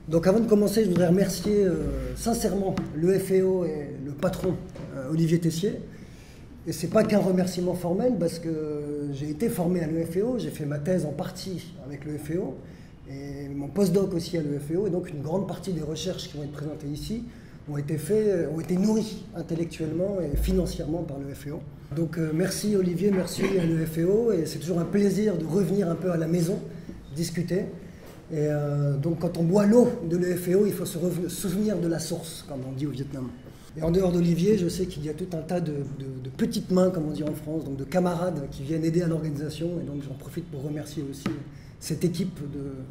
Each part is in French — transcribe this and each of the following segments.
Donc avant de commencer, je voudrais remercier sincèrement l'EFEO et le patron Olivier Tessier. Et ce n'est pas qu'un remerciement formel parce que j'ai été formé à l'EFEO, j'ai fait ma thèse en partie avec l'EFEO et mon postdoc aussi à l'EFEO. Et donc une grande partie des recherches qui vont être présentées ici ont été nourries intellectuellement et financièrement par l'EFEO. Donc merci Olivier, merci à l'EFEO et c'est toujours un plaisir de revenir un peu à la maison, discuter. Et donc quand on boit l'eau de l'EFEO, il faut se souvenir de la source, comme on dit au Vietnam. Et en dehors d'Olivier, je sais qu'il y a tout un tas de petites mains, comme on dit en France, donc de camarades qui viennent aider à l'organisation. Et donc j'en profite pour remercier aussi cette équipe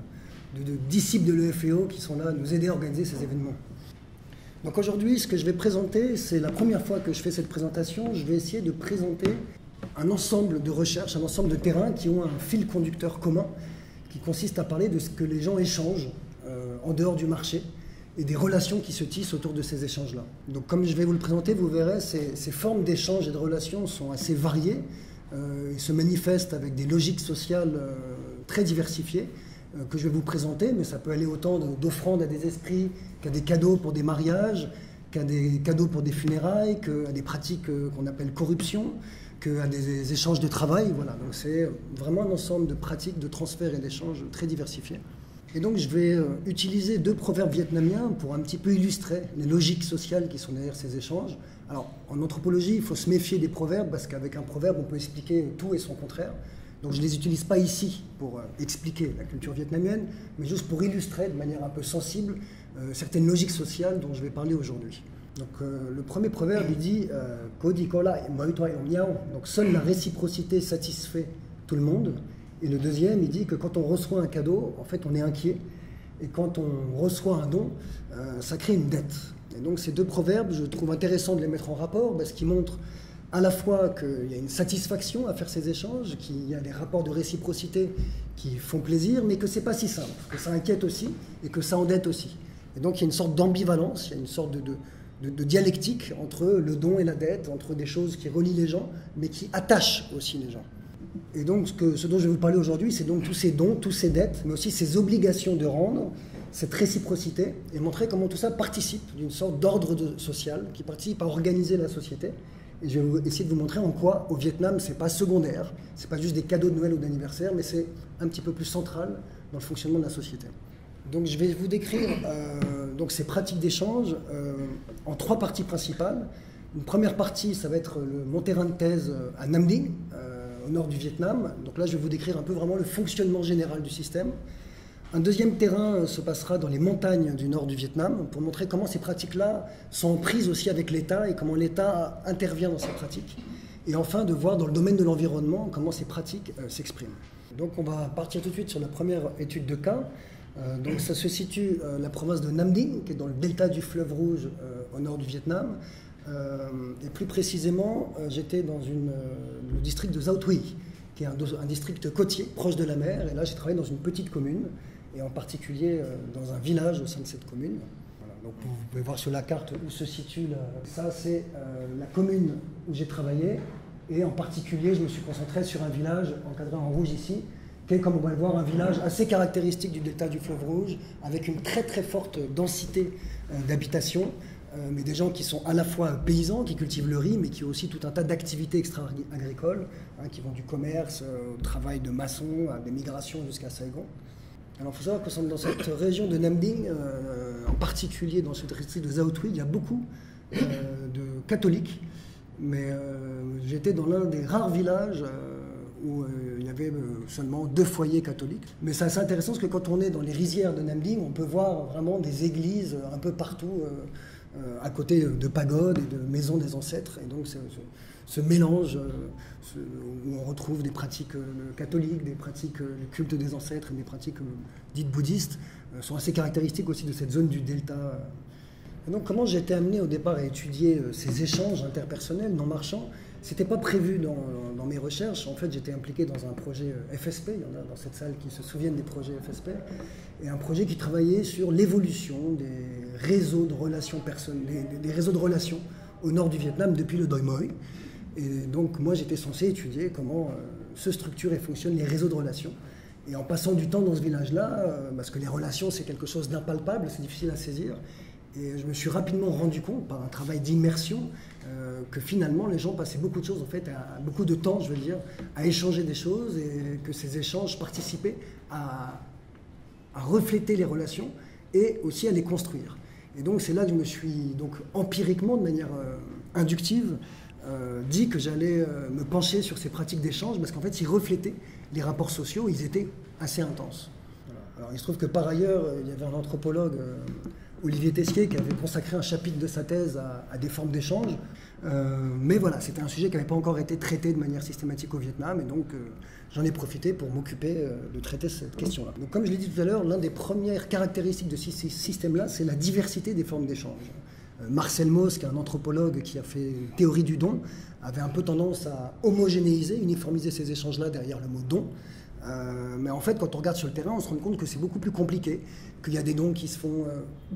de disciples de l'EFEO qui sont là à nous aider à organiser ces événements. Donc aujourd'hui, ce que je vais présenter, c'est la première fois que je fais cette présentation. Je vais essayer de présenter un ensemble de recherches, un ensemble de terrains qui ont un fil conducteur commun, qui consiste à parler de ce que les gens échangent en dehors du marché et des relations qui se tissent autour de ces échanges-là. Donc comme je vais vous le présenter, vous verrez, ces formes d'échanges et de relations sont assez variées et se manifestent avec des logiques sociales très diversifiées que je vais vous présenter, mais ça peut aller autant d'offrandes à des esprits qu'à des cadeaux pour des mariages, qu'à des cadeaux pour des funérailles, qu'à des pratiques qu'on appelle corruption, qu'à des échanges de travail. Voilà. Donc c'est vraiment un ensemble de pratiques de transfert et d'échanges très diversifiés. Et donc je vais utiliser deux proverbes vietnamiens pour un petit peu illustrer les logiques sociales qui sont derrière ces échanges. Alors en anthropologie, il faut se méfier des proverbes parce qu'avec un proverbe, on peut expliquer tout et son contraire. Donc je ne les utilise pas ici pour expliquer la culture vietnamienne, mais juste pour illustrer de manière un peu sensible certaines logiques sociales dont je vais parler aujourd'hui. Donc le premier proverbe, il dit « Ko di ko lai, moi toi et miao ». Donc seule la réciprocité satisfait tout le monde. Et le deuxième, il dit que quand on reçoit un cadeau, en fait, on est inquiet. Et quand on reçoit un don, ça crée une dette. Et donc ces deux proverbes, je trouve intéressant de les mettre en rapport parce qu'ils montrent à la fois qu'il y a une satisfaction à faire ces échanges, qu'il y a des rapports de réciprocité qui font plaisir, mais que ce n'est pas si simple, que ça inquiète aussi et que ça endette aussi. Et donc il y a une sorte d'ambivalence, il y a une sorte de dialectique entre le don et la dette, entre des choses qui relient les gens, mais qui attachent aussi les gens. Et donc ce dont je vais vous parler aujourd'hui, c'est donc tous ces dons, toutes ces dettes, mais aussi ces obligations de rendre, cette réciprocité, et montrer comment tout ça participe d'une sorte d'ordre social, qui participe à organiser la société. Et je vais essayer de vous montrer en quoi, au Vietnam, c'est pas secondaire, c'est pas juste des cadeaux de Noël ou d'anniversaire, mais c'est un petit peu plus central dans le fonctionnement de la société. Donc je vais vous décrire donc ces pratiques d'échange en trois parties principales. Une première partie, ça va être mon terrain de thèse à Nam Dinh, au nord du Vietnam. Donc là, je vais vous décrire un peu vraiment le fonctionnement général du système. Un deuxième terrain se passera dans les montagnes du nord du Vietnam pour montrer comment ces pratiques-là sont en prise aussi avec l'État et comment l'État intervient dans ces pratiques. Et enfin, de voir dans le domaine de l'environnement comment ces pratiques s'expriment. Donc on va partir tout de suite sur la première étude de cas. Donc ça se situe la province de Nam Dinh, qui est dans le delta du fleuve Rouge au nord du Vietnam. Et plus précisément, j'étais dans le district de Giao Thuy, qui est un district côtier, proche de la mer. Et là, j'ai travaillé dans une petite commune, et en particulier dans un village au sein de cette commune. Voilà, donc vous pouvez voir sur la carte où se situe, ça c'est la commune où j'ai travaillé. Et en particulier, je me suis concentré sur un village encadré en rouge ici, qui est, comme on va le voir, un village assez caractéristique du delta du fleuve Rouge, avec une très très forte densité d'habitation. Mais des gens qui sont à la fois paysans, qui cultivent le riz, mais qui ont aussi tout un tas d'activités extra-agricoles, qui vont du commerce au travail de maçon, à des migrations jusqu'à Saigon. Alors il faut savoir que dans cette région de Nam Dinh, en particulier dans ce district de Giao Thuy, il y a beaucoup de catholiques, mais j'étais dans l'un des rares villages où il y avait seulement 2 foyers catholiques. Mais c'est assez intéressant parce que quand on est dans les rizières de Nam Dinh, on peut voir vraiment des églises un peu partout, à côté de pagodes et de maisons des ancêtres. Et donc ce mélange où on retrouve des pratiques catholiques, des pratiques du culte des ancêtres et des pratiques dites bouddhistes sont assez caractéristiques aussi de cette zone du delta. Et donc comment j'ai été amené au départ à étudier ces échanges interpersonnels non marchands? C'était pas prévu dans mes recherches. En fait, j'étais impliqué dans un projet FSP, il y en a dans cette salle qui se souviennent des projets FSP, et un projet qui travaillait sur l'évolution des réseaux de relations des réseaux de relations au nord du Vietnam depuis le Doi Moi. Et donc moi, j'étais censé étudier comment se structurent et fonctionnent les réseaux de relations. Et en passant du temps dans ce village-là, parce que les relations, c'est quelque chose d'impalpable, c'est difficile à saisir, et je me suis rapidement rendu compte, par un travail d'immersion, que finalement, les gens passaient beaucoup de choses, en fait, beaucoup de temps, je veux dire, à échanger des choses, et que ces échanges participaient à refléter les relations et aussi à les construire. Et donc, c'est là que je me suis, donc, empiriquement, de manière inductive, dit que j'allais me pencher sur ces pratiques d'échange, parce qu'en fait, ils reflétaient les rapports sociaux, ils étaient assez intenses. Voilà. Alors, il se trouve que par ailleurs, il y avait un anthropologue, Olivier Tessier, qui avait consacré un chapitre de sa thèse à des formes d'échange. Mais voilà, c'était un sujet qui n'avait pas encore été traité de manière systématique au Vietnam, et donc j'en ai profité pour m'occuper de traiter cette question-là. Donc, comme je l'ai dit tout à l'heure, l'une des premières caractéristiques de ces systèmes-là, c'est la diversité des formes d'échange. Marcel Mauss, qui est un anthropologue qui a fait une théorie du don, avait un peu tendance à homogénéiser, uniformiser ces échanges-là derrière le mot don. Mais en fait, quand on regarde sur le terrain, on se rend compte que c'est beaucoup plus compliqué, qu'il y a des dons qui se font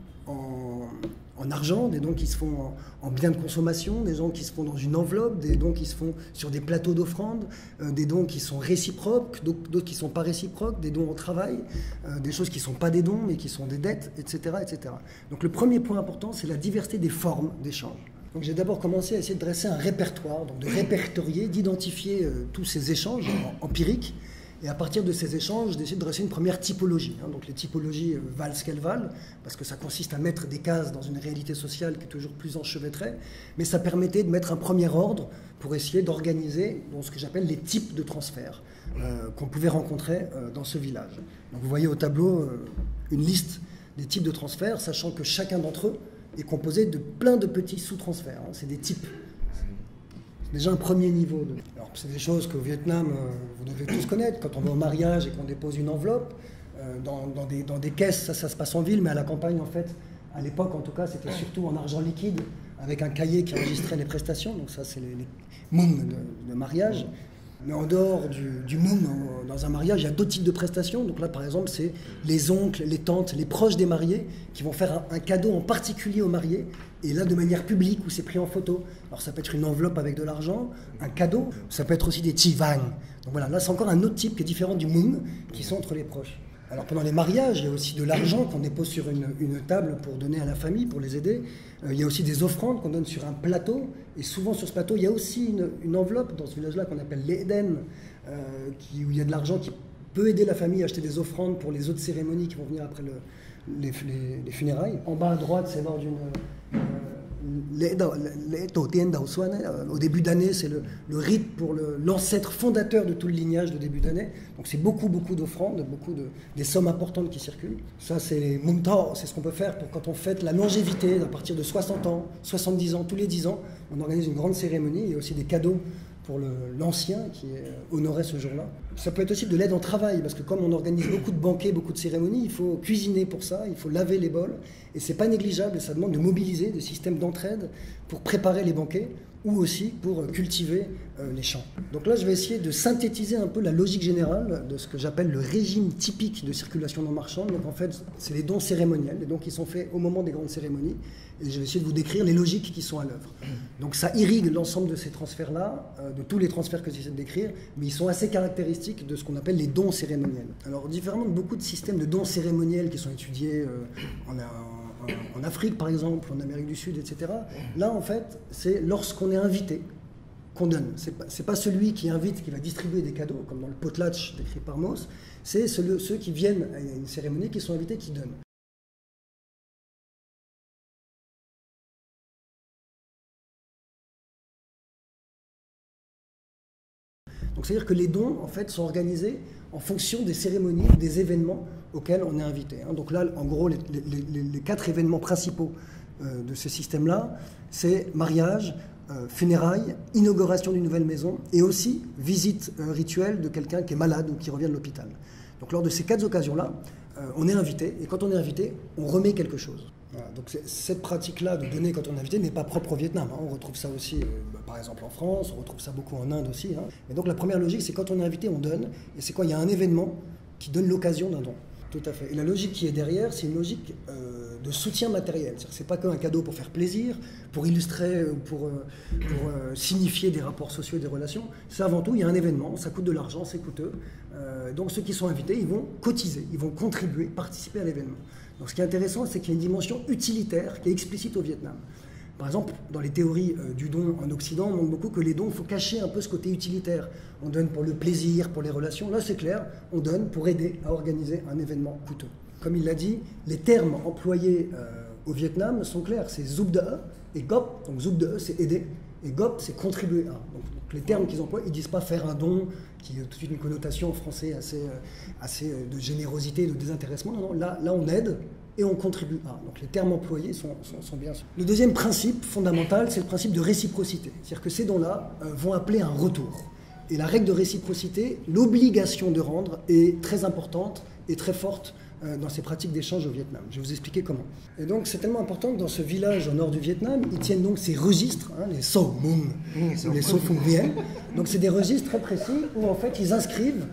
en argent, des dons qui se font en biens de consommation, des dons qui se font dans une enveloppe, des dons qui se font sur des plateaux d'offrandes, des dons qui sont réciproques, d'autres qui ne sont pas réciproques, des dons au travail, des choses qui ne sont pas des dons mais qui sont des dettes, etc., etc. Donc le premier point important, c'est la diversité des formes d'échange. Donc j'ai d'abord commencé à essayer de dresser un répertoire, donc de répertorier, d'identifier tous ces échanges empiriques. Et à partir de ces échanges, d'essayer de dresser une première typologie. Donc les typologies valent ce qu'elles valent, parce que ça consiste à mettre des cases dans une réalité sociale qui est toujours plus enchevêtrée, mais ça permettait de mettre un premier ordre pour essayer d'organiser ce que j'appelle les types de transferts qu'on pouvait rencontrer dans ce village. Donc vous voyez au tableau une liste des types de transferts, sachant que chacun d'entre eux est composé de plein de petits sous-transferts. C'est des types. Déjà un premier niveau. Alors c'est des choses qu'au Vietnam, vous devez tous connaître. Quand on va au mariage et qu'on dépose une enveloppe, dans des caisses, ça se passe en ville, mais à la campagne, en fait, à l'époque en tout cas, c'était surtout en argent liquide, avec un cahier qui enregistrait les prestations. Donc ça, c'est les moums de mariage. Mais en dehors du moum, dans un mariage, il y a d'autres types de prestations. Donc là, par exemple, c'est les oncles, les tantes, les proches des mariés qui vont faire un cadeau en particulier aux mariés. Et là, de manière publique, où c'est pris en photo. Alors ça peut être une enveloppe avec de l'argent, un cadeau, ça peut être aussi des chi vang. Donc voilà, là c'est encore un autre type qui est différent du moum, qui sont entre les proches. Alors pendant les mariages, il y a aussi de l'argent qu'on dépose sur une table pour donner à la famille, pour les aider. Il y a aussi des offrandes qu'on donne sur un plateau. Et souvent sur ce plateau, il y a aussi une enveloppe dans ce village-là qu'on appelle l'Eden, où il y a de l'argent qui peut aider la famille à acheter des offrandes pour les autres cérémonies qui vont venir après les funérailles. En bas à droite, c'est lors d'une... au début d'année, c'est le rite pour l'ancêtre fondateur de tout le lignage de début d'année. Donc c'est beaucoup d'offrandes, des sommes importantes qui circulent. Ça, c'est les Mumtao, c'est ce qu'on peut faire pour quand on fête la longévité à partir de 60 ans, 70 ans, tous les 10 ans. On organise une grande cérémonie. Il y a aussi des cadeaux pour l'ancien qui est honoré ce jour-là. Ça peut être aussi de l'aide en travail, parce que comme on organise beaucoup de banquets, beaucoup de cérémonies, il faut cuisiner pour ça, il faut laver les bols, et c'est pas négligeable, et ça demande de mobiliser des systèmes d'entraide pour préparer les banquets, ou aussi pour cultiver les champs. Donc là, je vais essayer de synthétiser un peu la logique générale de ce que j'appelle le régime typique de circulation non marchande. Donc en fait, c'est les dons cérémoniels, les dons qui sont faits au moment des grandes cérémonies, et je vais essayer de vous décrire les logiques qui sont à l'œuvre. Donc ça irrigue l'ensemble de ces transferts-là, de tous les transferts que j'essaie de décrire, mais ils sont assez caractéristiques de ce qu'on appelle les dons cérémoniels. Alors, différemment de beaucoup de systèmes de dons cérémoniels qui sont étudiés en Afrique, par exemple, en Amérique du Sud, etc., là, en fait, c'est lorsqu'on est invité qu'on donne. C'est pas celui qui invite qui va distribuer des cadeaux, comme dans le potlatch décrit par Mauss, c'est ceux qui viennent à une cérémonie, qui sont invités, qui donnent. Donc c'est-à-dire que les dons, en fait, sont organisés en fonction des cérémonies, des événements auxquels on est invité. Donc là, en gros, les 4 événements principaux de ce système-là, c'est mariage, funérailles, inauguration d'une nouvelle maison et aussi visite rituelle de quelqu'un qui est malade ou qui revient de l'hôpital. Donc lors de ces 4 occasions-là, on est invité, et quand on est invité, on remet quelque chose. Voilà, donc cette pratique-là de donner quand on est invité n'est pas propre au Vietnam. On retrouve ça aussi, par exemple, en France, on retrouve ça beaucoup en Inde aussi. Et donc la première logique, c'est quand on est invité, on donne, et c'est quand il y a un événement qui donne l'occasion d'un don. Tout à fait. Et la logique qui est derrière, c'est une logique de soutien matériel. C'est pas qu'un cadeau pour faire plaisir, pour illustrer, pour signifier des rapports sociaux et des relations. C'est avant tout, il y a un événement, ça coûte de l'argent, c'est coûteux. Donc ceux qui sont invités, ils vont cotiser, ils vont contribuer, participer à l'événement. Donc ce qui est intéressant, c'est qu'il y a une dimension utilitaire qui est explicite au Vietnam. Par exemple, dans les théories du don en Occident, on montre beaucoup que les dons, il faut cacher un peu ce côté utilitaire. On donne pour le plaisir, pour les relations. Là, c'est clair, on donne pour aider à organiser un événement coûteux. Comme il l'a dit, les termes employés au Vietnam sont clairs. C'est Giúp đỡ et Gop. Donc Giúp đỡ, c'est aider. Et Gop, c'est contribuer à. Donc les termes qu'ils emploient, ils ne disent pas faire un don, qui a tout de suite une connotation en français assez de générosité, de désintéressement. Non, là, on aide et on contribue à. Donc les termes employés sont bien sûrs. Le deuxième principe fondamental, c'est le principe de réciprocité. C'est-à-dire que ces dons-là vont appeler un retour. Et la règle de réciprocité, l'obligation de rendre, est très importante et très forte dans ces pratiques d'échange au Vietnam. Je vais vous expliquer comment. Et donc c'est tellement important que dans ce village au nord du Vietnam, ils tiennent donc ces registres, les So Mung, les So Phu Bien. Donc c'est des registres très précis où en fait ils inscrivent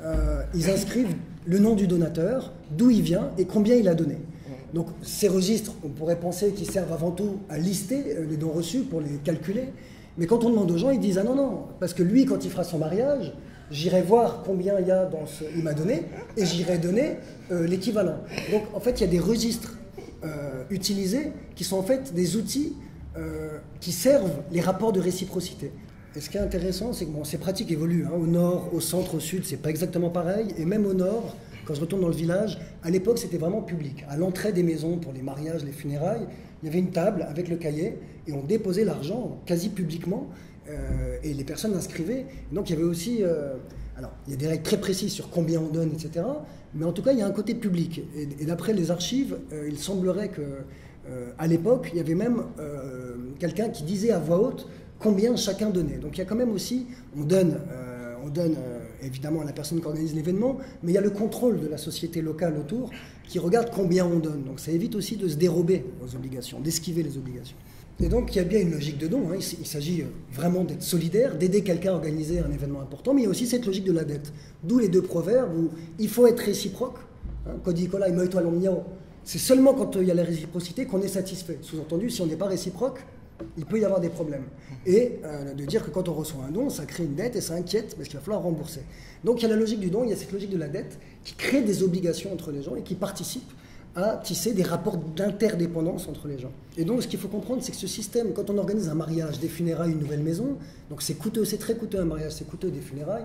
le nom du donateur, d'où il vient et combien il a donné. Donc ces registres, on pourrait penser qu'ils servent avant tout à lister les dons reçus pour les calculer. Mais quand on demande aux gens, ils disent « Ah non, parce que lui, quand il fera son mariage, j'irai voir combien il y a dans ce... Il m'a donné, et j'irai donner l'équivalent. » Donc en fait, il y a des registres utilisés qui sont en fait des outils qui servent les rapports de réciprocité. Et ce qui est intéressant, c'est que ces pratiques évoluent. Au nord, au centre, au sud, c'est pas exactement pareil. Et même au nord, quand je retourne dans le village, à l'époque, c'était vraiment public. À l'entrée des maisons, pour les mariages, les funérailles, il y avait une table avec le cahier et on déposait l'argent quasi publiquement et les personnes inscrivaient. Donc il y avait aussi... alors, il y a des règles très précises sur combien on donne, etc. Mais en tout cas, il y a un côté public. Et d'après les archives, il semblerait qu'à l'époque, il y avait même quelqu'un qui disait à voix haute combien chacun donnait. Donc il y a quand même aussi... On donne évidemment à la personne qui organise l'événement, mais il y a le contrôle de la société locale autour qui regarde combien on donne. Donc ça évite aussi de se dérober aux obligations, d'esquiver les obligations. Et donc il y a bien une logique de don, il s'agit vraiment d'être solidaire, d'aider quelqu'un à organiser un événement important, mais il y a aussi cette logique de la dette. D'où les deux proverbes où il faut être réciproque, Kodikola et Moito Alomniao. C'est seulement quand il y a la réciprocité qu'on est satisfait. Sous-entendu, si on n'est pas réciproque, il peut y avoir des problèmes. Et de dire que quand on reçoit un don, ça crée une dette et ça inquiète parce qu'il va falloir rembourser. Donc il y a la logique du don, il y a cette logique de la dette qui crée des obligations entre les gens et qui participe à tisser des rapports d'interdépendance entre les gens. Et donc ce qu'il faut comprendre, c'est que ce système, quand on organise un mariage, des funérailles, une nouvelle maison, donc c'est coûteux, c'est très coûteux un mariage, c'est coûteux des funérailles,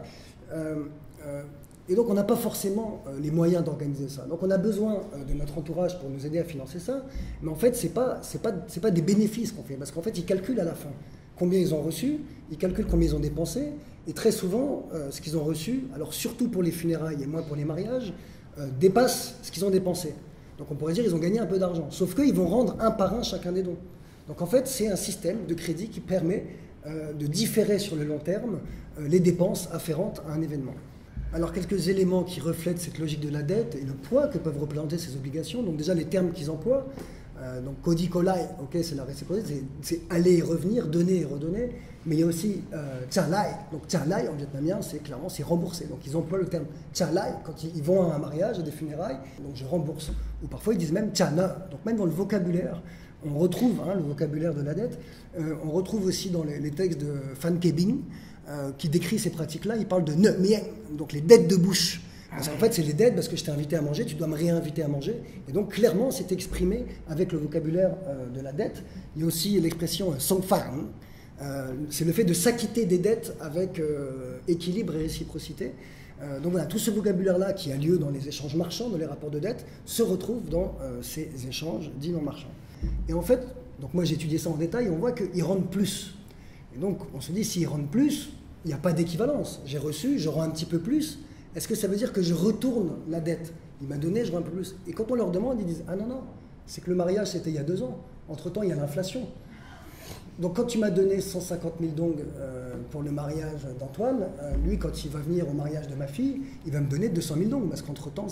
et donc on n'a pas forcément les moyens d'organiser ça. Donc on a besoin de notre entourage pour nous aider à financer ça, mais en fait c'est pas des bénéfices qu'on fait, parce qu'en fait ils calculent à la fin combien ils ont reçu, ils calculent combien ils ont dépensé, et très souvent ce qu'ils ont reçu, alors surtout pour les funérailles et moins pour les mariages, dépasse ce qu'ils ont dépensé. Donc on pourrait dire qu'ils ont gagné un peu d'argent, sauf qu'ils vont rendre un par un chacun des dons. Donc en fait c'est un système de crédit qui permet de différer sur le long terme les dépenses afférentes à un événement. Alors quelques éléments qui reflètent cette logique de la dette et le poids que peuvent représenter ces obligations. Donc déjà les termes qu'ils emploient, donc Kodikolai, ok, c'est la réciprocité, c'est aller et revenir, donner et redonner, mais il y a aussi Tchalai. Donc Tchalai en vietnamien, c'est clairement c'est rembourser. Donc ils emploient le terme Tchalai quand ils vont à un mariage, à des funérailles, donc je rembourse. Ou parfois ils disent même Tchana. Donc même dans le vocabulaire, on retrouve le vocabulaire de la dette. On retrouve aussi dans les textes de Phan Ke Binh, qui décrit ces pratiques-là, il parle de ne mien, donc les dettes de bouche. Parce qu'en fait, c'est les dettes parce que je t'ai invité à manger, tu dois me réinviter à manger. Et donc, clairement, c'est exprimé avec le vocabulaire de la dette. Il y a aussi l'expression song farm, c'est le fait de s'acquitter des dettes avec équilibre et réciprocité. Donc voilà, tout ce vocabulaire-là qui a lieu dans les échanges marchands, dans les rapports de dette, se retrouve dans ces échanges dits non marchands. Et en fait, donc moi j'ai étudié ça en détail, on voit qu'ils rendent plus. Et donc on se dit, s'ils rendent plus, il n'y a pas d'équivalence. J'ai reçu, je rends un petit peu plus. Est-ce que ça veut dire que je retourne la dette? Il m'a donné, je rends un peu plus. Et quand on leur demande, ils disent, ah non, c'est que le mariage c'était il y a 2 ans. Entre-temps, il y a l'inflation. Donc quand tu m'as donné 150 000 dong pour le mariage d'Antoine, lui, quand il va venir au mariage de ma fille, il va me donner 200 000 dong, parce qu'entre-temps,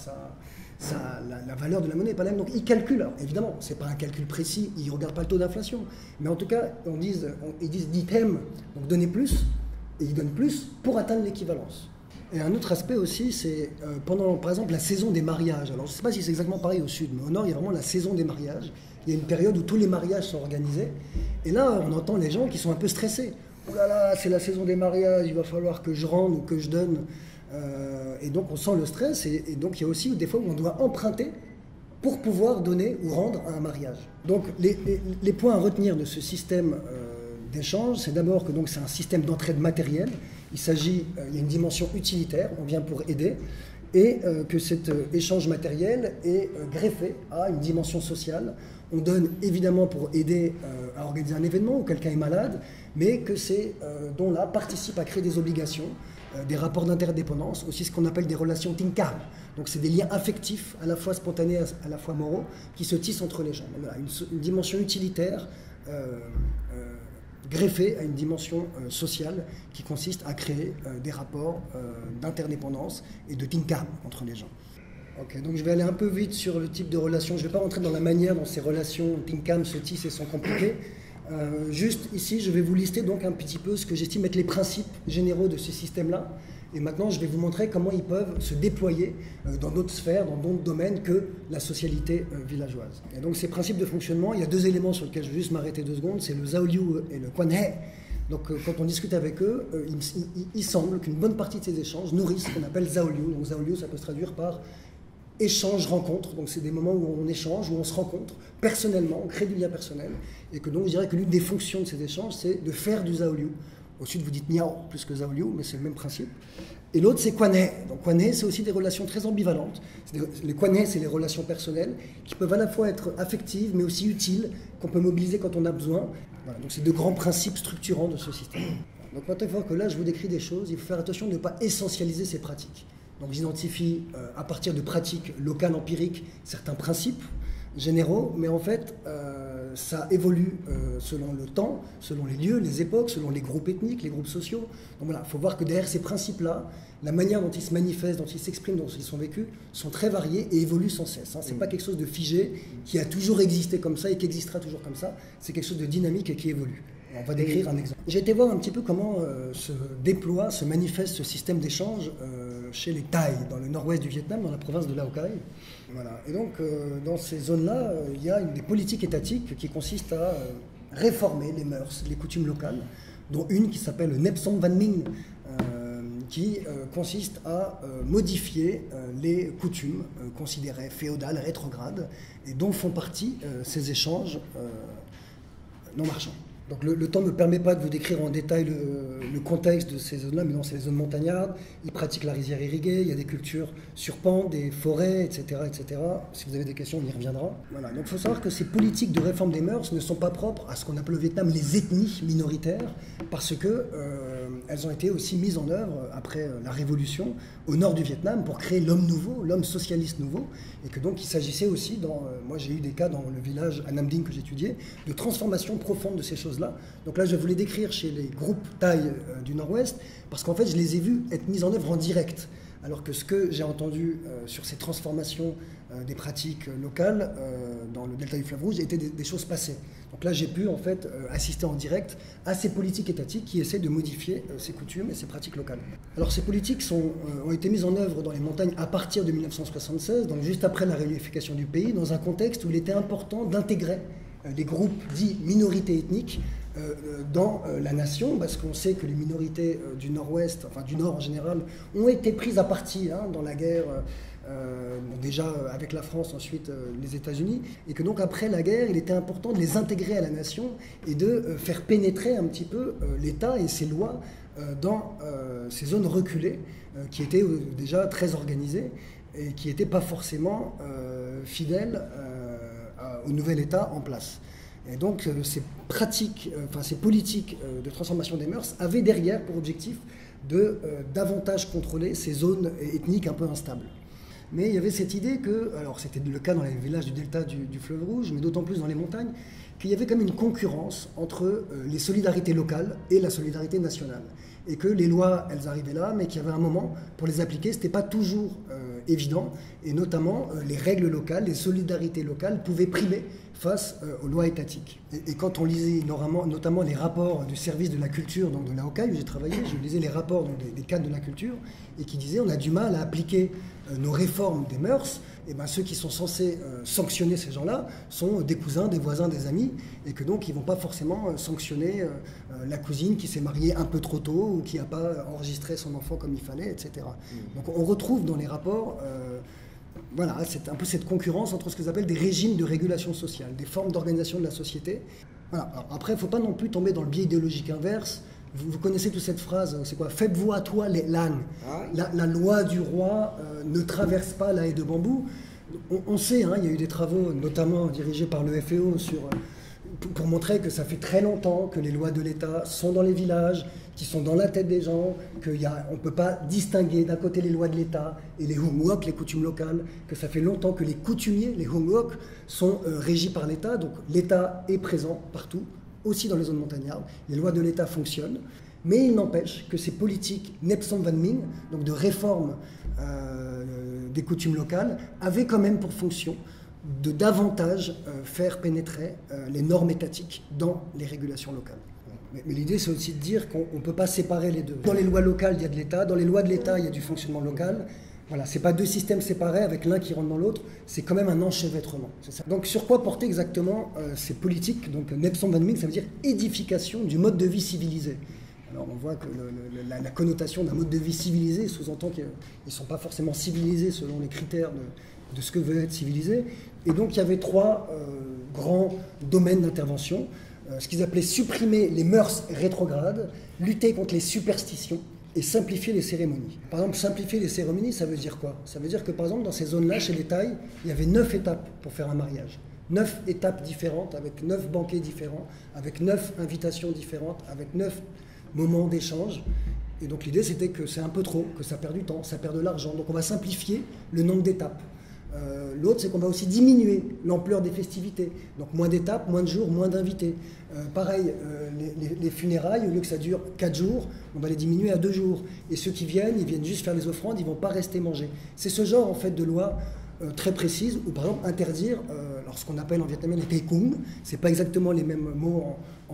la valeur de la monnaie n'est pas la même. Donc ils calculent. Alors, évidemment, ce n'est pas un calcul précis, ils ne regardent pas le taux d'inflation. Mais en tout cas, ils disent ditem, donc donnez plus, et ils donnent plus pour atteindre l'équivalence. Et un autre aspect aussi, c'est pendant, par exemple, la saison des mariages. Alors, je ne sais pas si c'est exactement pareil au sud, mais au nord, il y a vraiment la saison des mariages. Il y a une période où tous les mariages sont organisés. Et là, on entend les gens qui sont un peu stressés. Oh là là, c'est la saison des mariages, il va falloir que je rende ou que je donne. Et donc, on sent le stress. Et donc, il y a aussi des fois où on doit emprunter pour pouvoir donner ou rendre à un mariage. Donc, les points à retenir de ce système d'échange, c'est d'abord que c'est un système d'entraide matérielle. Il y a une dimension utilitaire, on vient pour aider, et que cet échange matériel est greffé à une dimension sociale. On donne évidemment pour aider à organiser un événement où quelqu'un est malade, mais que ces dons-là participent à créer des obligations, des rapports d'interdépendance, aussi ce qu'on appelle des relations tinkam. Donc c'est des liens affectifs, à la fois spontanés, à la fois moraux, qui se tissent entre les gens. Voilà, une dimension utilitaire greffée à une dimension sociale qui consiste à créer des rapports d'interdépendance et de tinkam entre les gens. Ok, donc je vais aller un peu vite sur le type de relations. Je ne vais pas rentrer dans la manière dont ces relations tinkam se tissent et sont compliquées. Juste ici, je vais vous lister donc un petit peu ce que j'estime être les principes généraux de ce système-là. Et maintenant, je vais vous montrer comment ils peuvent se déployer dans d'autres sphères, dans d'autres domaines que la socialité villageoise. Et donc, ces principes de fonctionnement, il y a deux éléments sur lesquels je vais juste m'arrêter 2 secondes, c'est le Zaoliu et le Kwanhe. Donc, quand on discute avec eux, il semble qu'une bonne partie de ces échanges nourrissent ce qu'on appelle Zaoliu. Donc, Zaoliu, ça peut se traduire par échange, rencontre. Donc, c'est des moments où on échange, où on se rencontre personnellement, on crée du lien personnel. Et que donc, je dirais que l'une des fonctions de ces échanges, c'est de faire du Zaoliu. Au sud, vous dites Niao plus que Zaoliu, mais c'est le même principe. Et l'autre, c'est Kwanhe. Donc, Kwanhe, c'est aussi des relations très ambivalentes. Les Kwanhe, c'est les relations personnelles qui peuvent à la fois être affectives, mais aussi utiles, qu'on peut mobiliser quand on a besoin. Voilà, donc, c'est 2 grands principes structurants de ce système. Donc, maintenant, il faut que là, je vous décris des choses. Il faut faire attention de ne pas essentialiser ces pratiques. Donc, j'identifie à partir de pratiques locales, empiriques, certains principes généraux, mais en fait, ça évolue selon le temps, selon les lieux, les époques, selon les groupes ethniques, les groupes sociaux. Donc voilà, il faut voir que derrière ces principes-là, la manière dont ils se manifestent, dont ils s'expriment, dont ils sont vécus, sont très variés et évoluent sans cesse. Ce n'est pas quelque chose de figé, qui a toujours existé comme ça et qui existera toujours comme ça. C'est quelque chose de dynamique et qui évolue. On va décrire un exemple. J'ai été voir un petit peu comment se déploie, se manifeste ce système d'échange chez les Thaïs, dans le nord-ouest du Vietnam, dans la province de Lao Cai. Voilà. Et donc, dans ces zones-là, il y a des politiques étatiques qui consistent à réformer les mœurs, les coutumes locales, dont une qui s'appelle le Nep Song Van Minh, qui consiste à modifier les coutumes considérées féodales, rétrogrades, et dont font partie ces échanges non marchands. Donc le temps ne me permet pas de vous décrire en détail le contexte de ces zones-là, mais non, c'est les zones montagnardes. Ils pratiquent la rizière irriguée, il y a des cultures sur pente, des forêts, etc., etc. Si vous avez des questions, on y reviendra. Voilà. Donc il faut savoir que ces politiques de réforme des mœurs ne sont pas propres à ce qu'on appelle au Vietnam les ethnies minoritaires, parce que elles ont été aussi mises en œuvre après la Révolution au nord du Vietnam pour créer l'homme nouveau, l'homme socialiste nouveau, et que donc il s'agissait aussi, moi j'ai eu des cas dans le village à Nam Dinh que j'étudiais, de transformation profonde de ces choses-là. Donc là je vais vous les décrire chez les groupes Thaï du nord-ouest, parce qu'en fait je les ai vus être mis en œuvre en direct. Alors que ce que j'ai entendu sur ces transformations des pratiques locales dans le delta du fleuve Rouge étaient des choses passées. Donc là, j'ai pu en fait assister en direct à ces politiques étatiques qui essaient de modifier ces coutumes et ces pratiques locales. Alors ces politiques ont été mises en œuvre dans les montagnes à partir de 1976, donc juste après la réunification du pays, dans un contexte où il était important d'intégrer les groupes dits minorités ethniques dans la nation, parce qu'on sait que les minorités du nord-ouest, enfin du nord en général, ont été prises à partie dans la guerre, déjà avec la France, ensuite les États-Unis, et que donc après la guerre, il était important de les intégrer à la nation et de faire pénétrer un petit peu l'État et ses lois dans ces zones reculées qui étaient déjà très organisées et qui n'étaient pas forcément fidèles au nouvel État en place. Et donc ces pratiques, ces politiques de transformation des mœurs avaient derrière pour objectif de davantage contrôler ces zones ethniques un peu instables. Mais il y avait cette idée que, alors c'était le cas dans les villages du delta du fleuve Rouge, mais d'autant plus dans les montagnes, qu'il y avait comme une concurrence entre les solidarités locales et la solidarité nationale. Et que les lois, elles arrivaient là, mais qu'il y avait un moment pour les appliquer, ce n'était pas toujours évident. Et notamment, les règles locales, les solidarités locales pouvaient primer face aux lois étatiques. Et quand on lisait notamment les rapports du service de la culture, donc de la Hawkeye où j'ai travaillé, je lisais les rapports donc, des cadres de la culture, et qui disaient on a du mal à appliquer nos réformes des mœurs. Et ben, ceux qui sont censés sanctionner ces gens-là sont des cousins, des voisins, des amis, et que donc ils ne vont pas forcément sanctionner la cousine qui s'est mariée un peu trop tôt ou qui n'a pas enregistré son enfant comme il fallait, etc. Donc on retrouve dans les rapports voilà, c'est un peu cette concurrence entre ce que j'appelle des régimes de régulation sociale, des formes d'organisation de la société. Voilà. Alors après, il ne faut pas non plus tomber dans le biais idéologique inverse. Vous connaissez toute cette phrase, c'est quoi? Faites voix à toi l'âne. La loi du roi ne traverse pas la haie de bambou. On sait, hein, il y a eu des travaux, notamment dirigés par le FEO, pour montrer que ça fait très longtemps que les lois de l'État sont dans les villages, qui sont dans la tête des gens, qu'on ne peut pas distinguer d'un côté les lois de l'État et les hongwok, les coutumes locales, que ça fait longtemps que les coutumiers, les hongwok, sont régis par l'État. Donc l'État est présent partout, aussi dans les zones montagnardes. Les lois de l'État fonctionnent, mais il n'empêche que ces politiques Nepson Van Ming, donc de réforme des coutumes locales, avaient quand même pour fonction de davantage faire pénétrer les normes étatiques dans les régulations locales. Mais l'idée, c'est aussi de dire qu'on ne peut pas séparer les deux. Dans les lois locales, il y a de l'État. Dans les lois de l'État, il y a du fonctionnement local. Voilà, ce n'est pas deux systèmes séparés avec l'un qui rentre dans l'autre. C'est quand même un enchevêtrement. C'est ça. Donc, sur quoi porter exactement ces politiques? Donc, Nepson Van Ming, ça veut dire édification du mode de vie civilisé. Alors, on voit que la connotation d'un mode de vie civilisé sous-entend qu'ils ne sont pas forcément civilisés selon les critères de ce que veut être civilisé. Et donc, il y avait trois grands domaines d'intervention. Ce qu'ils appelaient supprimer les mœurs rétrogrades, lutter contre les superstitions et simplifier les cérémonies. Par exemple, simplifier les cérémonies, ça veut dire quoi? Ça veut dire que, par exemple, dans ces zones-là, chez les Thaïs, il y avait 9 étapes pour faire un mariage. 9 étapes différentes, avec 9 banquets différents, avec 9 invitations différentes, avec 9 moments d'échange. Et donc l'idée, c'était que c'est un peu trop, que ça perd du temps, ça perd de l'argent. Donc on va simplifier le nombre d'étapes. L'autre, c'est qu'on va aussi diminuer l'ampleur des festivités. Donc moins d'étapes, moins de jours, moins d'invités. Pareil, les funérailles, au lieu que ça dure 4 jours, on va les diminuer à 2 jours. Et ceux qui viennent, ils viennent juste faire les offrandes, ils ne vont pas rester manger. C'est ce genre en fait de loi très précise, ou par exemple interdire, ce qu'on appelle en vietnamien les Tay Kung, c'est pas exactement les mêmes mots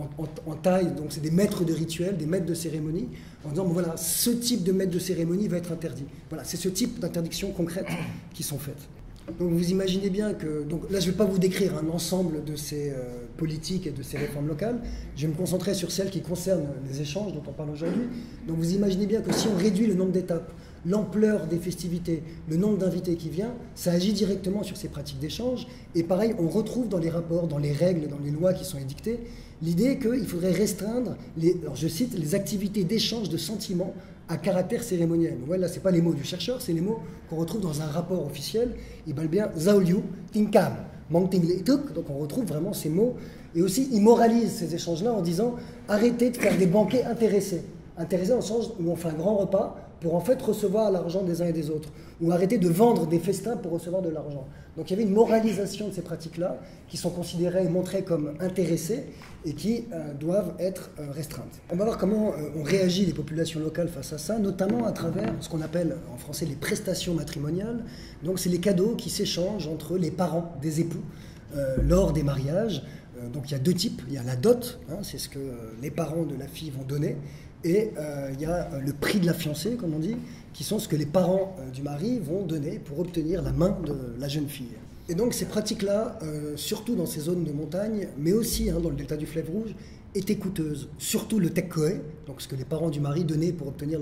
en thaï, donc c'est des maîtres de rituels, des maîtres de cérémonie, en disant bon, voilà, ce type de maître de cérémonie va être interdit. Voilà, c'est ce type d'interdictions concrètes qui sont faites. Donc vous imaginez bien que, donc là je ne vais pas vous décrire un ensemble de ces politiques et de ces réformes locales, je vais me concentrer sur celles qui concernent les échanges dont on parle aujourd'hui. Donc vous imaginez bien que si on réduit le nombre d'étapes, l'ampleur des festivités, le nombre d'invités qui vient, ça agit directement sur ces pratiques d'échange. Et pareil, on retrouve dans les rapports, dans les règles, dans les lois qui sont édictées, l'idée qu'il faudrait restreindre, alors je cite, les activités d'échange de sentiments à caractère cérémoniel. Donc voilà, ce n'est pas les mots du chercheur, c'est les mots qu'on retrouve dans un rapport officiel. Ils parlent bien Zaoliu, Tinkam, Mangting Letuk. Donc on retrouve vraiment ces mots. Et aussi, ils moralisent ces échanges-là en disant arrêtez de faire des banquets intéressés. Intéressés dans le sens où on fait un grand repas pour en fait recevoir l'argent des uns et des autres, ou arrêter de vendre des festins pour recevoir de l'argent. Donc il y avait une moralisation de ces pratiques-là qui sont considérées et montrées comme intéressées et qui doivent être restreintes. On va voir comment on réagit les populations locales face à ça, notamment à travers ce qu'on appelle en français les prestations matrimoniales. Donc c'est les cadeaux qui s'échangent entre les parents des époux lors des mariages. Donc il y a deux types, il y a la dot, hein, c'est ce que les parents de la fille vont donner, et il y a le prix de la fiancée, comme on dit, qui sont ce que les parents du mari vont donner pour obtenir la main de la jeune fille. Et donc ces pratiques-là, surtout dans ces zones de montagne, mais aussi dans le delta du fleuve Rouge, étaient coûteuses. Surtout le tek koe, donc ce que les parents du mari donnaient pour obtenir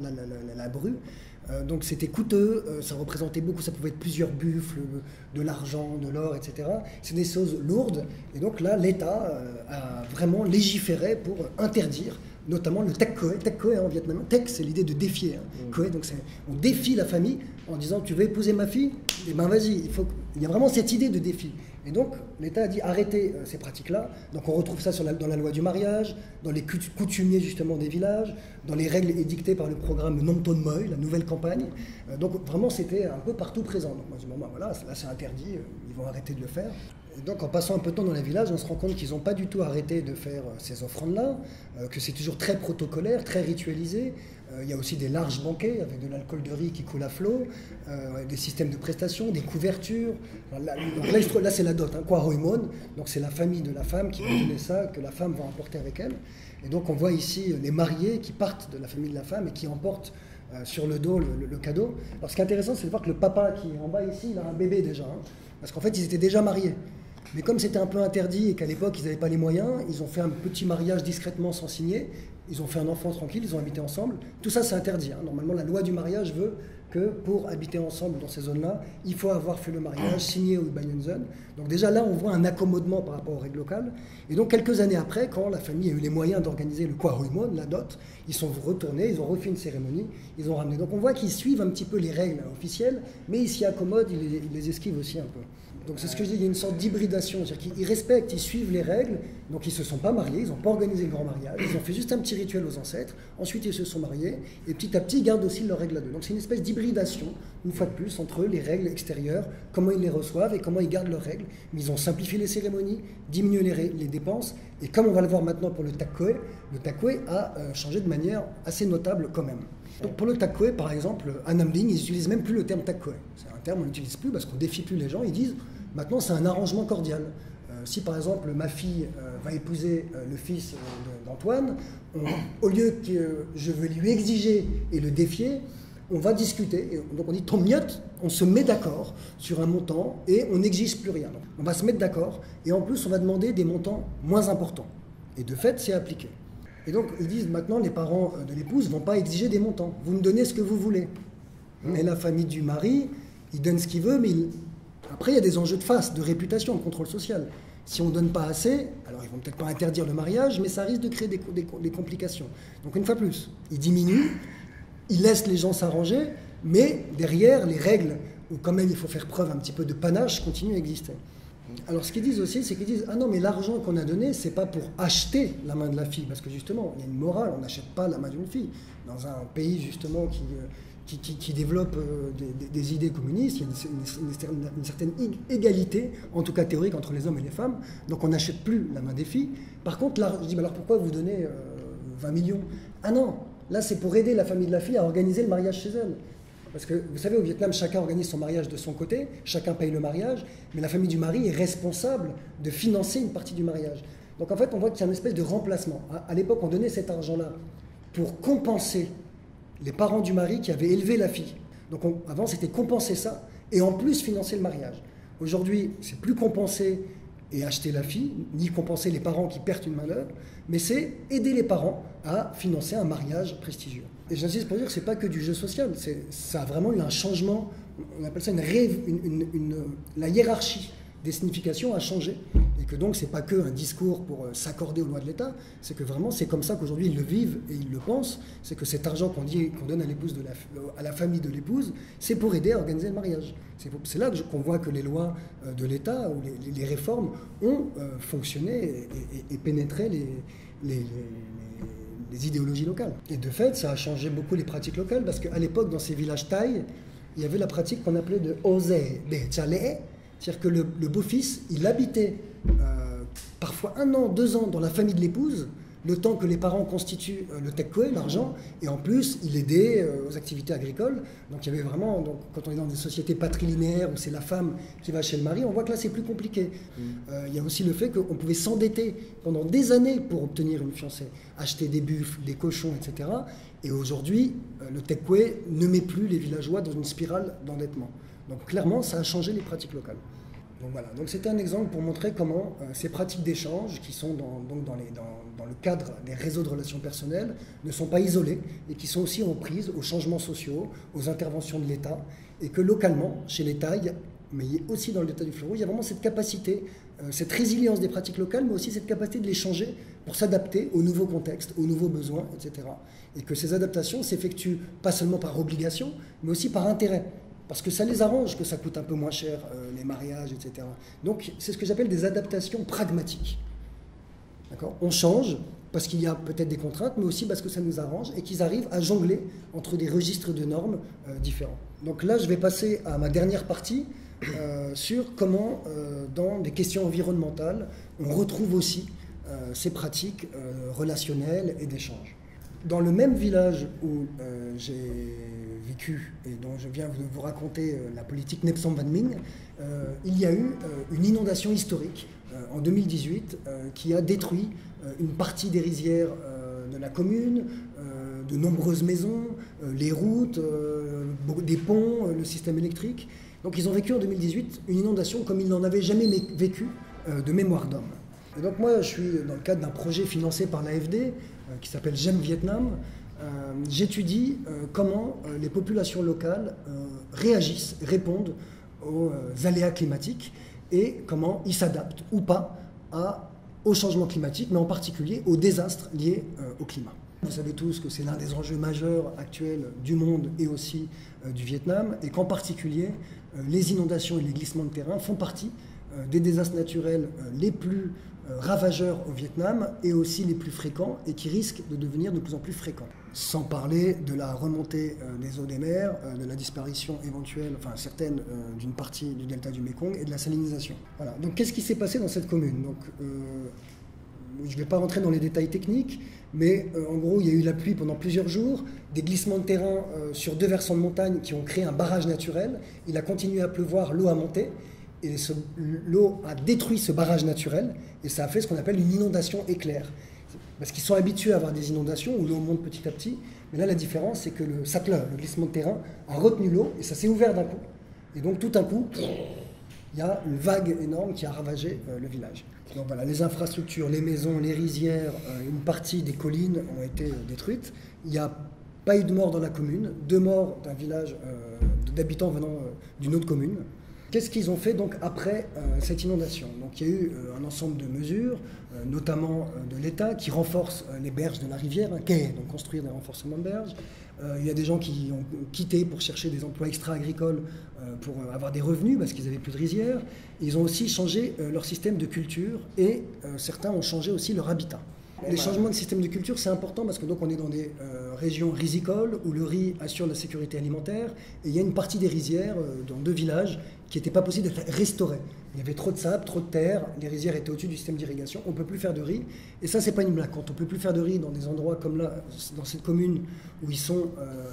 la bru. Donc c'était coûteux, ça représentait beaucoup, ça pouvait être plusieurs buffles, de l'argent, de l'or, etc. C'est des choses lourdes, et donc là l'État a vraiment légiféré pour interdire notamment le tek koe. Tek koe en vietnamien, tek c'est l'idée de défier. Koe, donc on défie la famille en disant tu veux épouser ma fille? Eh ben vas-y, il y a vraiment cette idée de défi. Et donc l'État a dit arrêtez ces pratiques-là. Donc on retrouve ça dans la loi du mariage, dans les coutumiers justement des villages, dans les règles édictées par le programme Nom Ton Moi, la nouvelle campagne. Donc vraiment c'était un peu partout présent. Donc moi je dis bon ben voilà, là c'est interdit, ils vont arrêter de le faire. Et donc en passant un peu de temps dans les villages, on se rend compte qu'ils n'ont pas du tout arrêté de faire ces offrandes-là, que c'est toujours très protocolaire, très ritualisé. Il y a aussi des larges banquets avec de l'alcool de riz qui coule à flot, des systèmes de prestations, des couvertures. Là c'est la dot, hein, Kwahoimon, donc c'est la famille de la femme qui va donner ça, que la femme va emporter avec elle. Et donc on voit ici les mariés qui partent de la famille de la femme et qui emportent sur le dos le cadeau. Alors ce qui est intéressant, c'est de voir que le papa qui est en bas ici, il a un bébé déjà, hein, parce qu'en fait ils étaient déjà mariés. Mais comme c'était un peu interdit et qu'à l'époque ils n'avaient pas les moyens, ils ont fait un petit mariage discrètement sans signer, ils ont fait un enfant tranquille, ils ont habité ensemble. Tout ça c'est interdit, hein. Normalement la loi du mariage veut que pour habiter ensemble dans ces zones-là, il faut avoir fait le mariage, signé au Bayonzen. Donc déjà là on voit un accommodement par rapport aux règles locales. Et donc quelques années après, quand la famille a eu les moyens d'organiser le Kwahoimon, la dot, ils sont retournés, ils ont refait une cérémonie, ils ont ramené. Donc on voit qu'ils suivent un petit peu les règles officielles, mais ils s'y accommodent, ils les esquivent aussi un peu. Donc c'est ce que je dis, il y a une sorte d'hybridation, c'est-à-dire qu'ils respectent, ils suivent les règles, donc ils ne se sont pas mariés, ils n'ont pas organisé le grand mariage, ils ont fait juste un petit rituel aux ancêtres, ensuite ils se sont mariés, et petit à petit ils gardent aussi leurs règles à deux. Donc c'est une espèce d'hybridation, une fois de plus, entre les règles extérieures, comment ils les reçoivent et comment ils gardent leurs règles. Mais ils ont simplifié les cérémonies, diminué les dépenses, et comme on va le voir maintenant pour le takkoe a changé de manière assez notable quand même. Donc pour le takkoe, par exemple, à Namding, ils n'utilisent même plus le terme takkoe. C'est un terme qu'on n'utilise plus parce qu'on ne défie plus les gens, ils disent maintenant c'est un arrangement cordial. Si par exemple ma fille va épouser le fils d'Antoine, au lieu que je veux lui exiger et le défier, on va discuter. Et donc on dit ton miotte, on se met d'accord sur un montant et on n'exige plus rien. Donc, on va se mettre d'accord et en plus on va demander des montants moins importants. Et de fait c'est appliqué. Et donc ils disent maintenant les parents de l'épouse ne vont pas exiger des montants. Vous me donnez ce que vous voulez. Et la famille du mari, il donne ce qu'il veut, mais après il y a des enjeux de face, de réputation, de contrôle social. Si on ne donne pas assez, alors ils ne vont peut-être pas interdire le mariage, mais ça risque de créer des complications. Donc une fois plus, ils diminuent, ils laissent les gens s'arranger, mais derrière, les règles, où quand même il faut faire preuve un petit peu de panache, continuent à exister. Alors ce qu'ils disent aussi, c'est qu'ils disent « Ah non, mais l'argent qu'on a donné, c'est pas pour acheter la main de la fille, parce que justement, il y a une morale, on n'achète pas la main d'une fille. Dans un pays justement qui développe des idées communistes, il y a une certaine égalité, en tout cas théorique, entre les hommes et les femmes, donc on n'achète plus la main des filles. Par contre, là, je dis, mais alors pourquoi vous donnez 20 millions? Ah non, là c'est pour aider la famille de la fille à organiser le mariage chez elle. Parce que vous savez, au Vietnam, chacun organise son mariage de son côté, chacun paye le mariage, mais la famille du mari est responsable de financer une partie du mariage. Donc en fait, on voit qu'il y a une espèce de remplacement. À l'époque, on donnait cet argent-là pour compenser les parents du mari qui avaient élevé la fille. Donc avant, c'était compenser ça et en plus financer le mariage. Aujourd'hui, c'est plus compenser et acheter la fille, ni compenser les parents qui perdent une main-d'œuvre, mais c'est aider les parents à financer un mariage prestigieux. Et j'insiste pour dire que ce n'est pas que du jeu social, ça a vraiment eu un changement, on appelle ça la hiérarchie des significations a changé, et que donc ce n'est pas que un discours pour s'accorder aux lois de l'État, c'est que vraiment c'est comme ça qu'aujourd'hui ils le vivent et ils le pensent, c'est que cet argent qu'on donne à la famille de l'épouse, c'est pour aider à organiser le mariage. C'est là qu'on voit que les lois de l'État ou les réformes ont fonctionné et pénétré les idéologies locales. Et de fait, ça a changé beaucoup les pratiques locales, parce qu'à l'époque, dans ces villages thaïs, il y avait la pratique qu'on appelait de Ose de Chale, c'est-à-dire que le beau-fils, il habitait parfois 1 an, 2 ans dans la famille de l'épouse, le temps que les parents constituent le tekkoe, l'argent, et en plus, il aidait aux activités agricoles. Donc il y avait vraiment, quand on est dans des sociétés patrilinéaires où c'est la femme qui va chez le mari, on voit que là c'est plus compliqué. Il y a aussi le fait qu'on pouvait s'endetter pendant des années pour obtenir une fiancée, acheter des buffles, des cochons, etc. Et aujourd'hui, le tekkoe ne met plus les villageois dans une spirale d'endettement. Donc clairement, ça a changé les pratiques locales. Donc voilà, donc c'était un exemple pour montrer comment ces pratiques d'échange, qui sont dans le cadre des réseaux de relations personnelles, ne sont pas isolées et qui sont aussi en prise aux changements sociaux, aux interventions de l'État, et que localement, chez les Thaïs, mais aussi dans le delta du fleuron, il y a vraiment cette capacité, cette résilience des pratiques locales, mais aussi cette capacité de les changer pour s'adapter aux nouveaux contextes, aux nouveaux besoins, etc. Et que ces adaptations s'effectuent pas seulement par obligation, mais aussi par intérêt. Parce que ça les arrange que ça coûte un peu moins cher, les mariages, etc. Donc c'est ce que j'appelle des adaptations pragmatiques. On change parce qu'il y a peut-être des contraintes, mais aussi parce que ça nous arrange et qu'ils arrivent à jongler entre des registres de normes différents. Donc là, je vais passer à ma dernière partie, sur comment, dans des questions environnementales, on retrouve aussi ces pratiques relationnelles et d'échange. Dans le même village où j'ai vécu et dont je viens de vous raconter la politique Nepsam Van Ming, il y a eu une inondation historique en 2018 qui a détruit une partie des rizières de la commune, de nombreuses maisons, les routes, des ponts, le système électrique. Donc ils ont vécu en 2018 une inondation comme ils n'en avaient jamais vécu de mémoire d'homme. Et donc moi je suis dans le cadre d'un projet financé par l'AFD qui s'appelle J'aime Vietnam. J'étudie comment les populations locales réagissent, répondent aux aléas climatiques et comment ils s'adaptent ou pas au changement climatique, mais en particulier aux désastres liés au climat. Vous savez tous que c'est l'un des enjeux majeurs actuels du monde et aussi du Vietnam, et qu'en particulier, les inondations et les glissements de terrain font partie des désastres naturels les plus ravageurs au Vietnam et aussi les plus fréquents et qui risquent de devenir de plus en plus fréquents. Sans parler de la remontée des eaux des mers, de la disparition éventuelle, enfin certaine, d'une partie du delta du Mékong et de la salinisation. Voilà. Donc qu'est-ce qui s'est passé dans cette commune? Donc, je ne vais pas rentrer dans les détails techniques, mais en gros, il y a eu la pluie pendant plusieurs jours, des glissements de terrain sur 2 versants de montagne qui ont créé un barrage naturel. Il a continué à pleuvoir, l'eau a monté, et l'eau a détruit ce barrage naturel, et ça a fait ce qu'on appelle une inondation éclair. Parce qu'ils sont habitués à avoir des inondations où l'eau monte petit à petit, mais là la différence c'est que le Sattler, le glissement de terrain, a retenu l'eau, et ça s'est ouvert d'un coup. Et donc tout d'un coup, il y a une vague énorme qui a ravagé le village. Donc voilà, les infrastructures, les maisons, les rizières, une partie des collines ont été détruites. Il n'y a pas eu de mort dans la commune, 2 morts d'un village d'habitants venant d'une autre commune. Qu'est-ce qu'ils ont fait donc après cette inondation? Donc il y a eu un ensemble de mesures, notamment de l'État, qui renforce les berges de la rivière, donc construire des renforcements de berges. Il y a des gens qui ont quitté pour chercher des emplois extra-agricoles pour avoir des revenus parce qu'ils n'avaient plus de rizières. Ils ont aussi changé leur système de culture et certains ont changé aussi leur habitat. Les changements de système de culture, c'est important parce que donc on est dans des régions rizicoles où le riz assure la sécurité alimentaire et il y a une partie des rizières dans 2 villages qui n'était pas possible d'être restaurées. Il y avait trop de sable, trop de terre, les rizières étaient au-dessus du système d'irrigation, on ne peut plus faire de riz. Et ça, c'est pas une blague. Quand on ne peut plus faire de riz dans des endroits comme là, dans cette commune où ils sont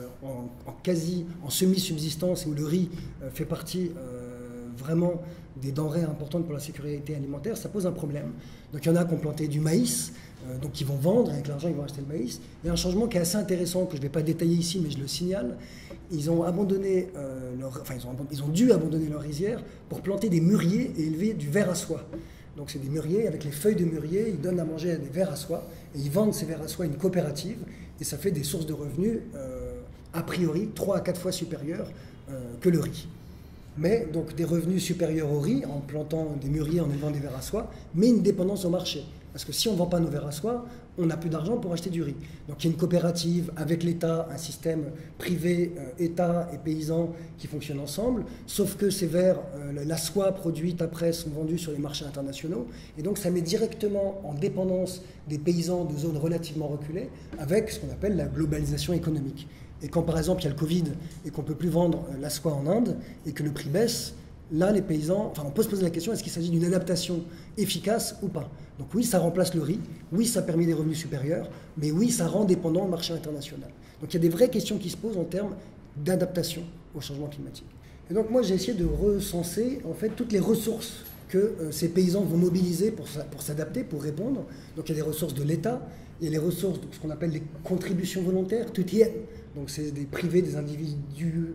en semi-subsistance et où le riz fait partie vraiment des denrées importantes pour la sécurité alimentaire, ça pose un problème. Donc il y en a qui ont planté du maïs, donc ils vont vendre, avec l'argent ils vont acheter le maïs. Il y a un changement qui est assez intéressant, que je ne vais pas détailler ici, mais je le signale. Ils ont abandonné ils ont dû abandonner leur rizière pour planter des mûriers et élever du ver à soie. Donc c'est des mûriers, avec les feuilles de mûrier, ils donnent à manger à des vers à soie, et ils vendent ces vers à soie à une coopérative, et ça fait des sources de revenus, a priori, 3 à 4 fois supérieures que le riz. Mais donc des revenus supérieurs au riz, en plantant des mûriers, en élevant des vers à soie, mais une dépendance au marché. Parce que si on ne vend pas nos vers à soie, on n'a plus d'argent pour acheter du riz. Donc il y a une coopérative avec l'État, un système privé, État et paysans qui fonctionnent ensemble, sauf que ces vers, la soie produite après, sont vendus sur les marchés internationaux, et donc ça met directement en dépendance des paysans de zones relativement reculées, avec ce qu'on appelle la globalisation économique. Et quand par exemple il y a le Covid et qu'on ne peut plus vendre la soie en Inde et que le prix baisse, là les paysans, on peut se poser la question, est-ce qu'il s'agit d'une adaptation efficace ou pas? Donc oui, ça remplace le riz, oui, ça permet des revenus supérieurs, mais oui, ça rend dépendant le marché international. Donc il y a des vraies questions qui se posent en termes d'adaptation au changement climatique. Et donc moi j'ai essayé de recenser en fait toutes les ressources que ces paysans vont mobiliser pour s'adapter, pour répondre. Donc il y a des ressources de l'État, il y a les ressources de ce qu'on appelle les contributions volontaires, tutien. Donc c'est des privés, des individus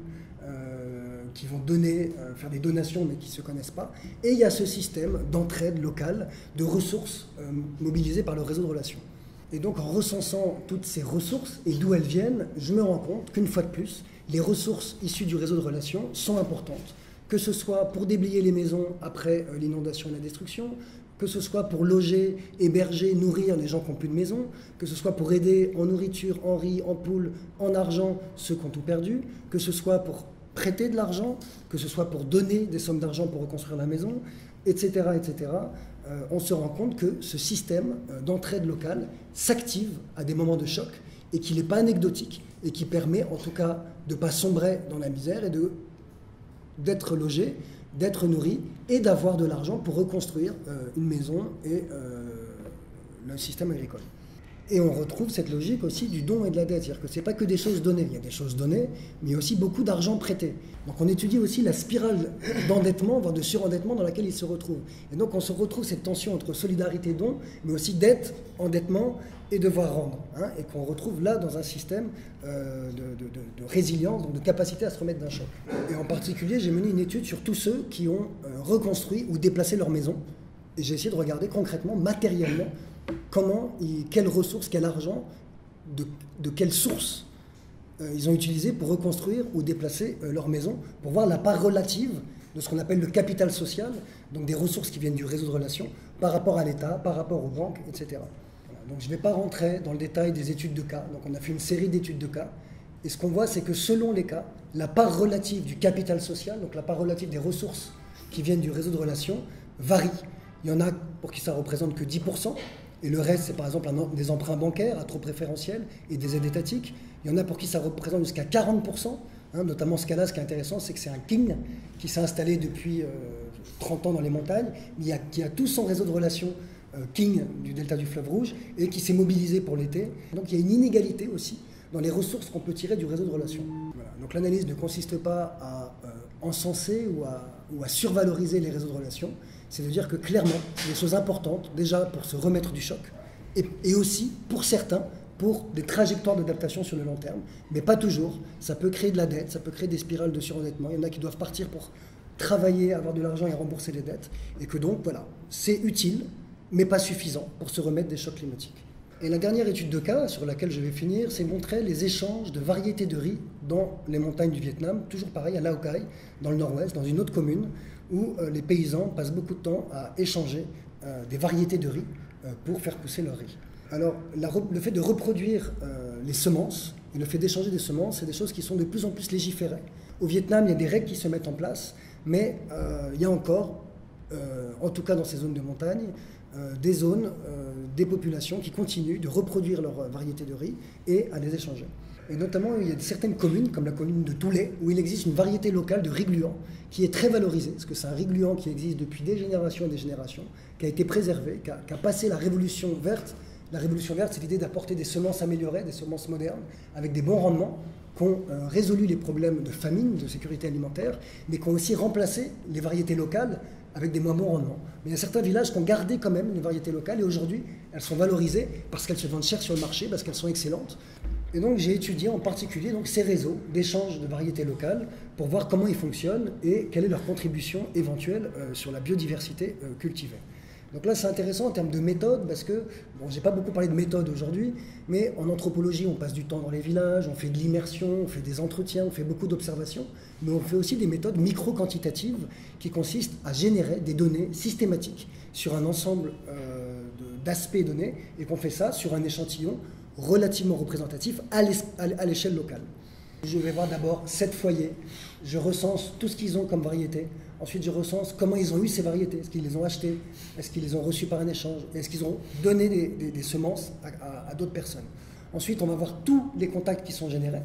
qui vont donner, faire des donations mais qui ne se connaissent pas. Et il y a ce système d'entraide locale, de ressources mobilisées par le réseau de relations. Et donc en recensant toutes ces ressources et d'où elles viennent, je me rends compte qu'une fois de plus, les ressources issues du réseau de relations sont importantes. Que ce soit pour déblayer les maisons après l'inondation et la destruction, que ce soit pour loger, héberger, nourrir les gens qui n'ont plus de maison, que ce soit pour aider en nourriture, en riz, en poules, en argent ceux qui ont tout perdu, que ce soit pour prêter de l'argent, que ce soit pour donner des sommes d'argent pour reconstruire la maison, etc. etc. On se rend compte que ce système d'entraide locale s'active à des moments de choc et qu'il n'est pas anecdotique et qui permet en tout cas de ne pas sombrer dans la misère et d'être logé d'être nourri et d'avoir de l'argent pour reconstruire une maison et le système agricole. Et on retrouve cette logique aussi du don et de la dette, c'est-à-dire que ce n'est pas que des choses données, il y a des choses données, mais il y a aussi beaucoup d'argent prêté. Donc on étudie aussi la spirale d'endettement, voire de surendettement dans laquelle il se retrouve. Et donc on se retrouve cette tension entre solidarité et don, mais aussi dette, endettement et devoir rendre, hein, et qu'on retrouve là dans un système de résilience, donc de capacité à se remettre d'un choc. Et en particulier, j'ai mené une étude sur tous ceux qui ont reconstruit ou déplacé leur maison, et j'ai essayé de regarder concrètement, matériellement, quelles ressources, quel argent, de quelles sources ils ont utilisé pour reconstruire ou déplacer leur maison, pour voir la part relative de ce qu'on appelle le capital social, donc des ressources qui viennent du réseau de relations, par rapport à l'État, par rapport aux banques, etc. Voilà. Donc je ne vais pas rentrer dans le détail des études de cas, donc on a fait une série d'études de cas, et ce qu'on voit, c'est que selon les cas, la part relative du capital social, donc la part relative des ressources qui viennent du réseau de relations, varie. Il y en a pour qui ça ne représente que 10%, et le reste, c'est par exemple des emprunts bancaires à taux préférentiels et des aides étatiques. Il y en a pour qui ça représente jusqu'à 40%. Hein, notamment ce cas-là, ce qui est intéressant, c'est que c'est un king qui s'est installé depuis 30 ans dans les montagnes, mais qui a tout son réseau de relations king du delta du fleuve Rouge et qui s'est mobilisé pour l'été. Donc il y a une inégalité aussi dans les ressources qu'on peut tirer du réseau de relations. Voilà. Donc l'analyse ne consiste pas à encenser ou à survaloriser les réseaux de relations, c'est de dire que clairement, c'est des choses importantes, déjà pour se remettre du choc, et aussi, pour certains, pour des trajectoires d'adaptation sur le long terme, mais pas toujours. Ça peut créer de la dette, ça peut créer des spirales de surendettement. Il y en a qui doivent partir pour travailler, avoir de l'argent et rembourser les dettes, et que donc, voilà, c'est utile, mais pas suffisant pour se remettre des chocs climatiques. Et la dernière étude de cas sur laquelle je vais finir, c'est montrer les échanges de variétés de riz dans les montagnes du Vietnam, toujours pareil, à Lao Cai, dans le nord-ouest, dans une autre commune, où les paysans passent beaucoup de temps à échanger des variétés de riz pour faire pousser leur riz. Alors, le fait de reproduire les semences et le fait d'échanger des semences, c'est des choses qui sont de plus en plus légiférées. Au Vietnam, il y a des règles qui se mettent en place, mais il y a encore, en tout cas dans ces zones de montagne, des zones, des populations qui continuent de reproduire leurs variétés de riz et à les échanger. Et notamment, il y a certaines communes, comme la commune de Toulé, où il existe une variété locale de riz gluant qui est très valorisée, parce que c'est un riz gluant qui existe depuis des générations et des générations, qui a été préservé, qui a passé la révolution verte. La révolution verte, c'est l'idée d'apporter des semences améliorées, des semences modernes, avec des bons rendements, qui ont résolu les problèmes de famine, de sécurité alimentaire, mais qui ont aussi remplacé les variétés locales avec des moins bons rendements. Mais il y a certains villages qui ont gardé quand même les variétés locales, et aujourd'hui, elles sont valorisées parce qu'elles se vendent cher sur le marché, parce qu'elles sont excellentes. Et donc j'ai étudié en particulier donc, ces réseaux d'échange de variétés locales pour voir comment ils fonctionnent et quelle est leur contribution éventuelle sur la biodiversité cultivée. Donc là, c'est intéressant en termes de méthode, parce que, bon, j'ai pas beaucoup parlé de méthode aujourd'hui, mais en anthropologie, on passe du temps dans les villages, on fait de l'immersion, on fait des entretiens, on fait beaucoup d'observations, mais on fait aussi des méthodes micro-quantitatives qui consistent à générer des données systématiques sur un ensemble d'aspects donnés, et qu'on fait ça sur un échantillon relativement représentatif à l'échelle locale. Je vais voir d'abord 7 foyers, je recense tout ce qu'ils ont comme variété. Ensuite, je recense comment ils ont eu ces variétés. Est-ce qu'ils les ont achetées? Est-ce qu'ils les ont reçues par un échange? Est-ce qu'ils ont donné des semences à d'autres personnes? Ensuite, on va voir tous les contacts qui sont générés.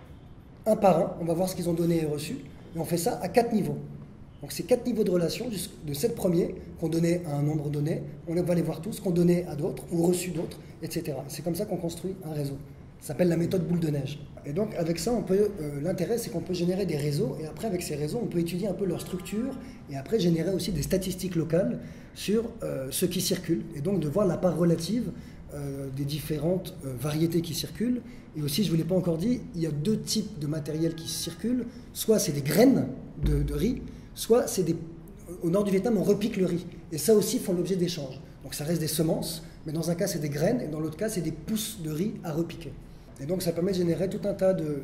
Un par un, on va voir ce qu'ils ont donné et reçu. Et on fait ça à 4 niveaux. Donc, c'est 4 niveaux de relation, de 7 premiers qu'on donnait à un nombre donné. On va les voir tous, qu'on donnait à d'autres ou reçu d'autres, etc. C'est comme ça qu'on construit un réseau. Ça s'appelle la méthode boule de neige. Et donc avec ça, l'intérêt c'est qu'on peut générer des réseaux, et après avec ces réseaux, on peut étudier un peu leur structure, et après générer aussi des statistiques locales sur ce qui circule, et donc de voir la part relative des différentes variétés qui circulent. Et aussi, je ne vous l'ai pas encore dit, il y a 2 types de matériel qui circulent, soit c'est des graines de riz, soit c'est au nord du Vietnam, on repique le riz, et ça aussi font l'objet d'échanges. Donc ça reste des semences, mais dans un cas c'est des graines, et dans l'autre cas c'est des pousses de riz à repiquer. Et donc ça permet de générer tout un tas de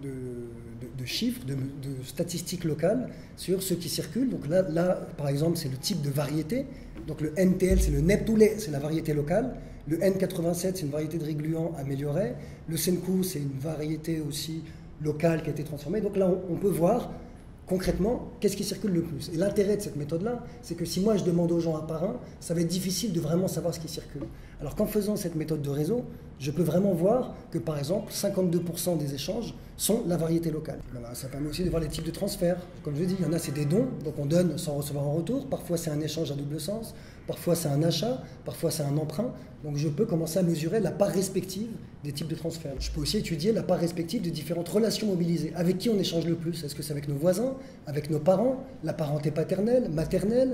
chiffres, de statistiques locales sur ce qui circule. Donc là par exemple, c'est le type de variété. Donc le NTL, c'est le Nep Toulé, c'est la variété locale. Le N87, c'est une variété de riz gluant améliorée. Le Senkou, c'est une variété aussi locale qui a été transformée. Donc là, on peut voir concrètement, qu'est-ce qui circule le plus? Et l'intérêt de cette méthode-là, c'est que si moi je demande aux gens un par un, ça va être difficile de vraiment savoir ce qui circule. Alors qu'en faisant cette méthode de réseau, je peux vraiment voir que par exemple 52% des échanges sont la variété locale. Voilà, ça permet aussi de voir les types de transferts. Comme je l'ai dit, il y en a c'est des dons, donc on donne sans recevoir en retour. Parfois c'est un échange à double sens, parfois c'est un achat, parfois c'est un emprunt. Donc je peux commencer à mesurer la part respective des types de transferts. Je peux aussi étudier la part respective des différentes relations mobilisées. Avec qui on échange le plus? Est-ce que c'est avec nos voisins, avec nos parents, la parenté paternelle, maternelle,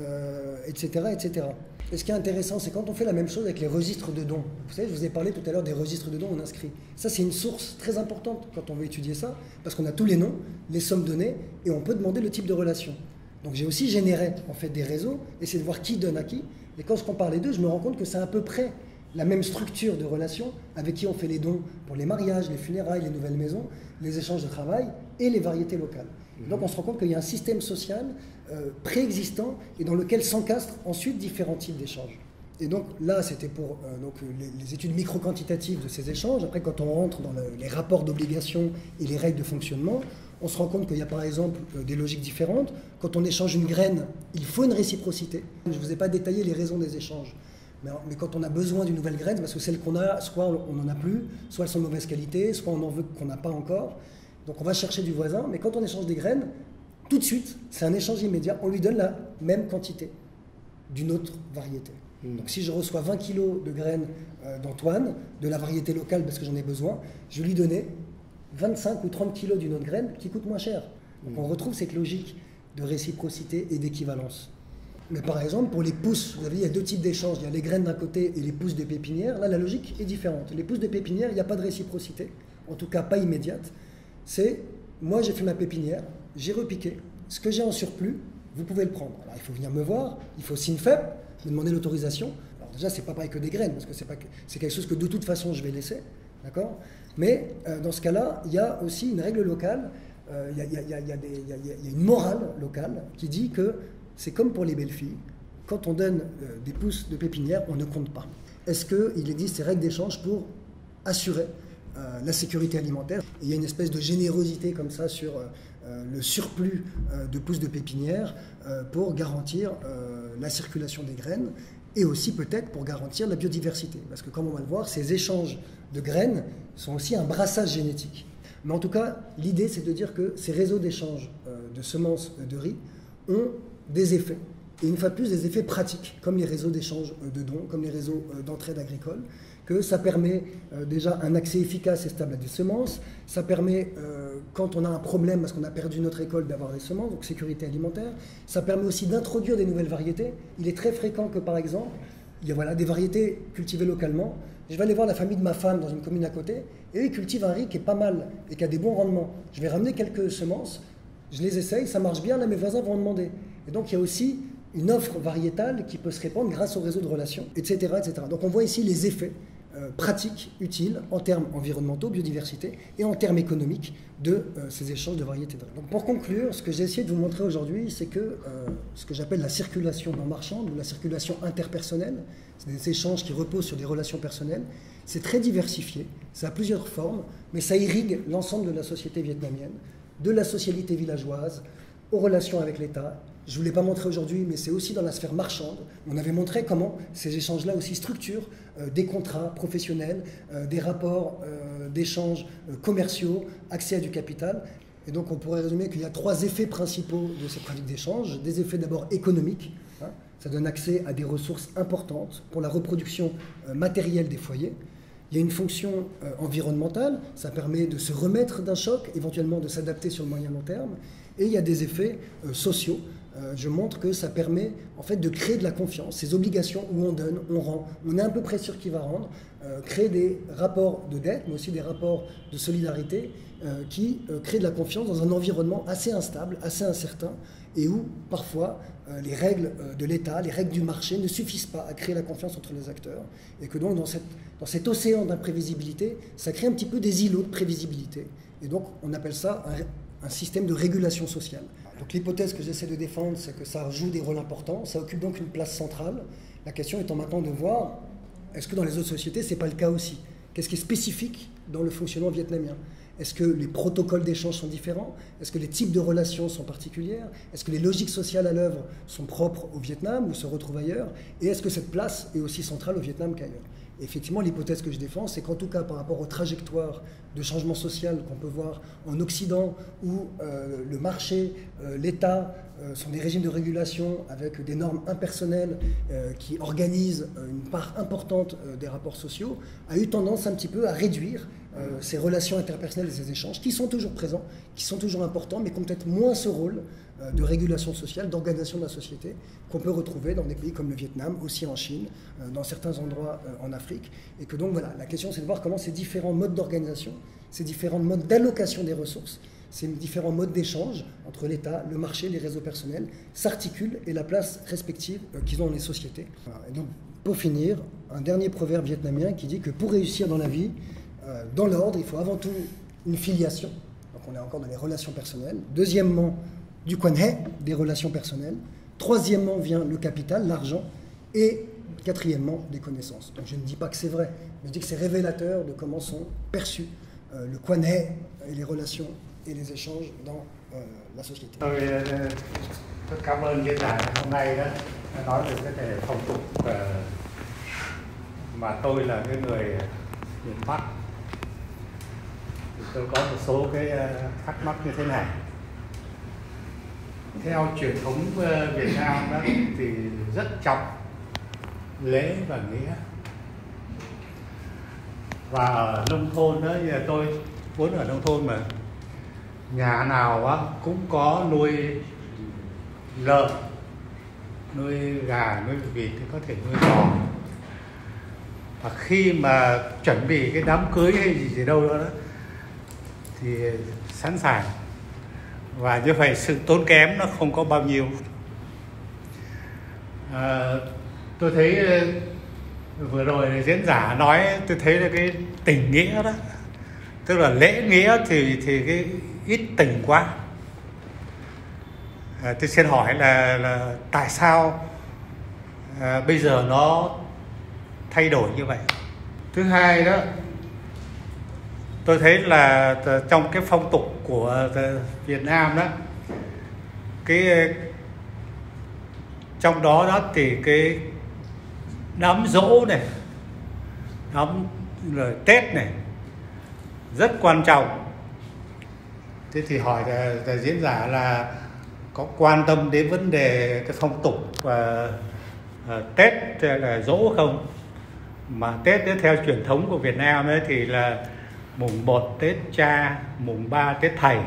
etc., etc. Et ce qui est intéressant, c'est quand on fait la même chose avec les registres de dons. Vous savez, je vous ai parlé tout à l'heure des registres de dons on inscrit. Ça, c'est une source très importante quand on veut étudier ça, parce qu'on a tous les noms, les sommes données, et on peut demander le type de relation. Donc j'ai aussi généré en fait des réseaux, essayer de voir qui donne à qui. Et quand je compare les deux, je me rends compte que c'est à peu près la même structure de relation avec qui on fait les dons pour les mariages, les funérailles, les nouvelles maisons, les échanges de travail et les variétés locales. Donc on se rend compte qu'il y a un système social préexistant et dans lequel s'encastrent ensuite différents types d'échanges. Et donc là, c'était pour les études micro-quantitatives de ces échanges. Après, quand on rentre dans les rapports d'obligation et les règles de fonctionnement, on se rend compte qu'il y a par exemple des logiques différentes. Quand on échange une graine, il faut une réciprocité. Je ne vous ai pas détaillé les raisons des échanges. Mais quand on a besoin d'une nouvelle graine, parce que celles qu'on a, soit on n'en a plus, soit elles sont de mauvaise qualité, soit on en veut qu'on n'a pas encore. Donc on va chercher du voisin, mais quand on échange des graines, tout de suite, c'est un échange immédiat, on lui donne la même quantité d'une autre variété. Donc si je reçois 20 kg de graines d'Antoine, de la variété locale parce que j'en ai besoin, je vais lui donner 25 ou 30 kg d'une autre graine qui coûte moins cher. Donc on retrouve cette logique de réciprocité et d'équivalence. Mais par exemple, pour les pousses, vous avez dit, il y a deux types d'échanges. Il y a les graines d'un côté et les pousses de pépinière. Là, la logique est différente. Les pousses de pépinière, il n'y a pas de réciprocité, en tout cas pas immédiate. C'est, moi j'ai fait ma pépinière, j'ai repiqué. Ce que j'ai en surplus, vous pouvez le prendre. Alors il faut venir me voir, il faut SINFEP, me demander l'autorisation. Alors déjà, c'est pas pareil que des graines, parce que c'est quelque chose que de toute façon je vais laisser. D'accord ? Mais dans ce cas-là, il y a aussi une règle locale, il y a une morale locale qui dit que c'est comme pour les belles filles, quand on donne des pousses de pépinière, on ne compte pas. Est-ce qu'il existe ces règles d'échange pour assurer la sécurité alimentaire? Et il y a une espèce de générosité comme ça sur le surplus de pousses de pépinière pour garantir la circulation des graines et aussi peut-être pour garantir la biodiversité. Parce que comme on va le voir, ces échanges de graines sont aussi un brassage génétique. Mais en tout cas, l'idée c'est de dire que ces réseaux d'échange de semences de riz ont des effets. Et une fois de plus, des effets pratiques, comme les réseaux d'échange de dons, comme les réseaux d'entraide agricole, que ça permet déjà un accès efficace et stable à des semences, ça permet, quand on a un problème parce qu'on a perdu notre récolte, d'avoir des semences, donc sécurité alimentaire, ça permet aussi d'introduire des nouvelles variétés. Il est très fréquent que, par exemple, il y a des variétés cultivées localement. Je vais aller voir la famille de ma femme dans une commune à côté, et eux, ils cultivent un riz qui est pas mal et qui a des bons rendements. Je vais ramener quelques semences, je les essaye, ça marche bien, là mes voisins vont en demander. Et donc il y a aussi une offre variétale qui peut se répandre grâce au réseau de relations, etc. etc. Donc on voit ici les effets pratiques, utiles, en termes environnementaux, biodiversité, et en termes économiques de ces échanges de variétés de riz. Donc pour conclure, ce que j'ai essayé de vous montrer aujourd'hui, c'est que ce que j'appelle la circulation non marchande, ou la circulation interpersonnelle, c'est des échanges qui reposent sur des relations personnelles, c'est très diversifié, ça a plusieurs formes, mais ça irrigue l'ensemble de la société vietnamienne, de la socialité villageoise, aux relations avec l'État. Je ne vous l'ai pas montré aujourd'hui, mais c'est aussi dans la sphère marchande. On avait montré comment ces échanges-là aussi structurent des contrats professionnels, des rapports d'échanges commerciaux, accès à du capital. Et donc on pourrait résumer qu'il y a trois effets principaux de ces pratiques d'échange. Des effets d'abord économiques, hein, ça donne accès à des ressources importantes pour la reproduction matérielle des foyers. Il y a une fonction environnementale, ça permet de se remettre d'un choc, éventuellement de s'adapter sur le moyen long terme. Et il y a des effets sociaux. Je montre que ça permet en fait de créer de la confiance. Ces obligations où on donne, on rend, on est à peu près sûr qui va rendre, créer des rapports de dette, mais aussi des rapports de solidarité qui créent de la confiance dans un environnement assez instable, assez incertain, et où parfois les règles de l'État, les règles du marché ne suffisent pas à créer la confiance entre les acteurs. Et que donc dans cet océan d'imprévisibilité, ça crée un petit peu des îlots de prévisibilité. Et donc on appelle ça un système de régulation sociale. Donc l'hypothèse que j'essaie de défendre, c'est que ça joue des rôles importants, ça occupe donc une place centrale. La question étant maintenant de voir, est-ce que dans les autres sociétés, ce n'est pas le cas aussi? Qu'est-ce qui est spécifique dans le fonctionnement vietnamien? Est-ce que les protocoles d'échange sont différents? Est-ce que les types de relations sont particulières? Est-ce que les logiques sociales à l'œuvre sont propres au Vietnam ou se retrouvent ailleurs? Et est-ce que cette place est aussi centrale au Vietnam qu'ailleurs? Et effectivement, l'hypothèse que je défends, c'est qu'en tout cas, par rapport aux trajectoires de changement social qu'on peut voir en Occident, où le marché, l'État sont des régimes de régulation avec des normes impersonnelles qui organisent une part importante des rapports sociaux, a eu tendance un petit peu à réduire ces relations interpersonnelles et ces échanges qui sont toujours présents, qui sont toujours importants, mais qui ont peut-être moins ce rôle de régulation sociale, d'organisation de la société qu'on peut retrouver dans des pays comme le Vietnam, aussi en Chine, dans certains endroits en Afrique. Et que donc voilà, la question c'est de voir comment ces différents modes d'organisation, ces différents modes d'allocation des ressources, ces différents modes d'échange entre l'État, le marché, les réseaux personnels s'articulent et la place respective qu'ils ont dans les sociétés. Et donc pour finir, un dernier proverbe vietnamien qui dit que pour réussir dans la vie, dans l'ordre, il faut avant tout une filiation. Donc on est encore dans les relations personnelles. Deuxièmement, du quan hệ, des relations personnelles. Troisièmement vient le capital, l'argent. Et quatrièmement, des connaissances. Donc je ne dis pas que c'est vrai, mais je dis que c'est révélateur de comment sont perçus le quan hệ et les relations et les échanges dans la société. Rất cảm ơn diễn đàn hôm nay đó, nói về cái đề phong tục mà tôi là cái người miền Bắc. Thì tôi có một số cái thắc mắc như thế này. Theo truyền thống Việt Nam đó thì rất trọng lễ và nghĩa. Và ở nông thôn đó, giờ tôi vốn ở nông thôn mà nhà nào á cũng có nuôi lợn, nuôi gà, nuôi vịt thì có thể nuôi bò. Và khi mà chuẩn bị cái đám cưới hay gì đâu đó thì sẵn sàng. Và như vậy sự tốn kém nó không có bao nhiêu. Tôi thấy vừa rồi diễn giả nói, tôi thấy là cái tình nghĩa đó, tức là lễ nghĩa thì cái ít tình quá. Tôi xin hỏi là tại sao bây giờ nó thay đổi như vậy? Thứ hai đó, tôi thấy là trong cái phong tục của Việt Nam đó, cái trong đó thì cái đám giỗ này, đám rồi Tết này rất quan trọng. Thế thì hỏi là diễn giả là có quan tâm đến vấn đề cái phong tục Tết là giỗ không? Mà Tết theo truyền thống của Việt Nam ấy thì là mùng 1 Tết cha, mùng 3 Tết thầy.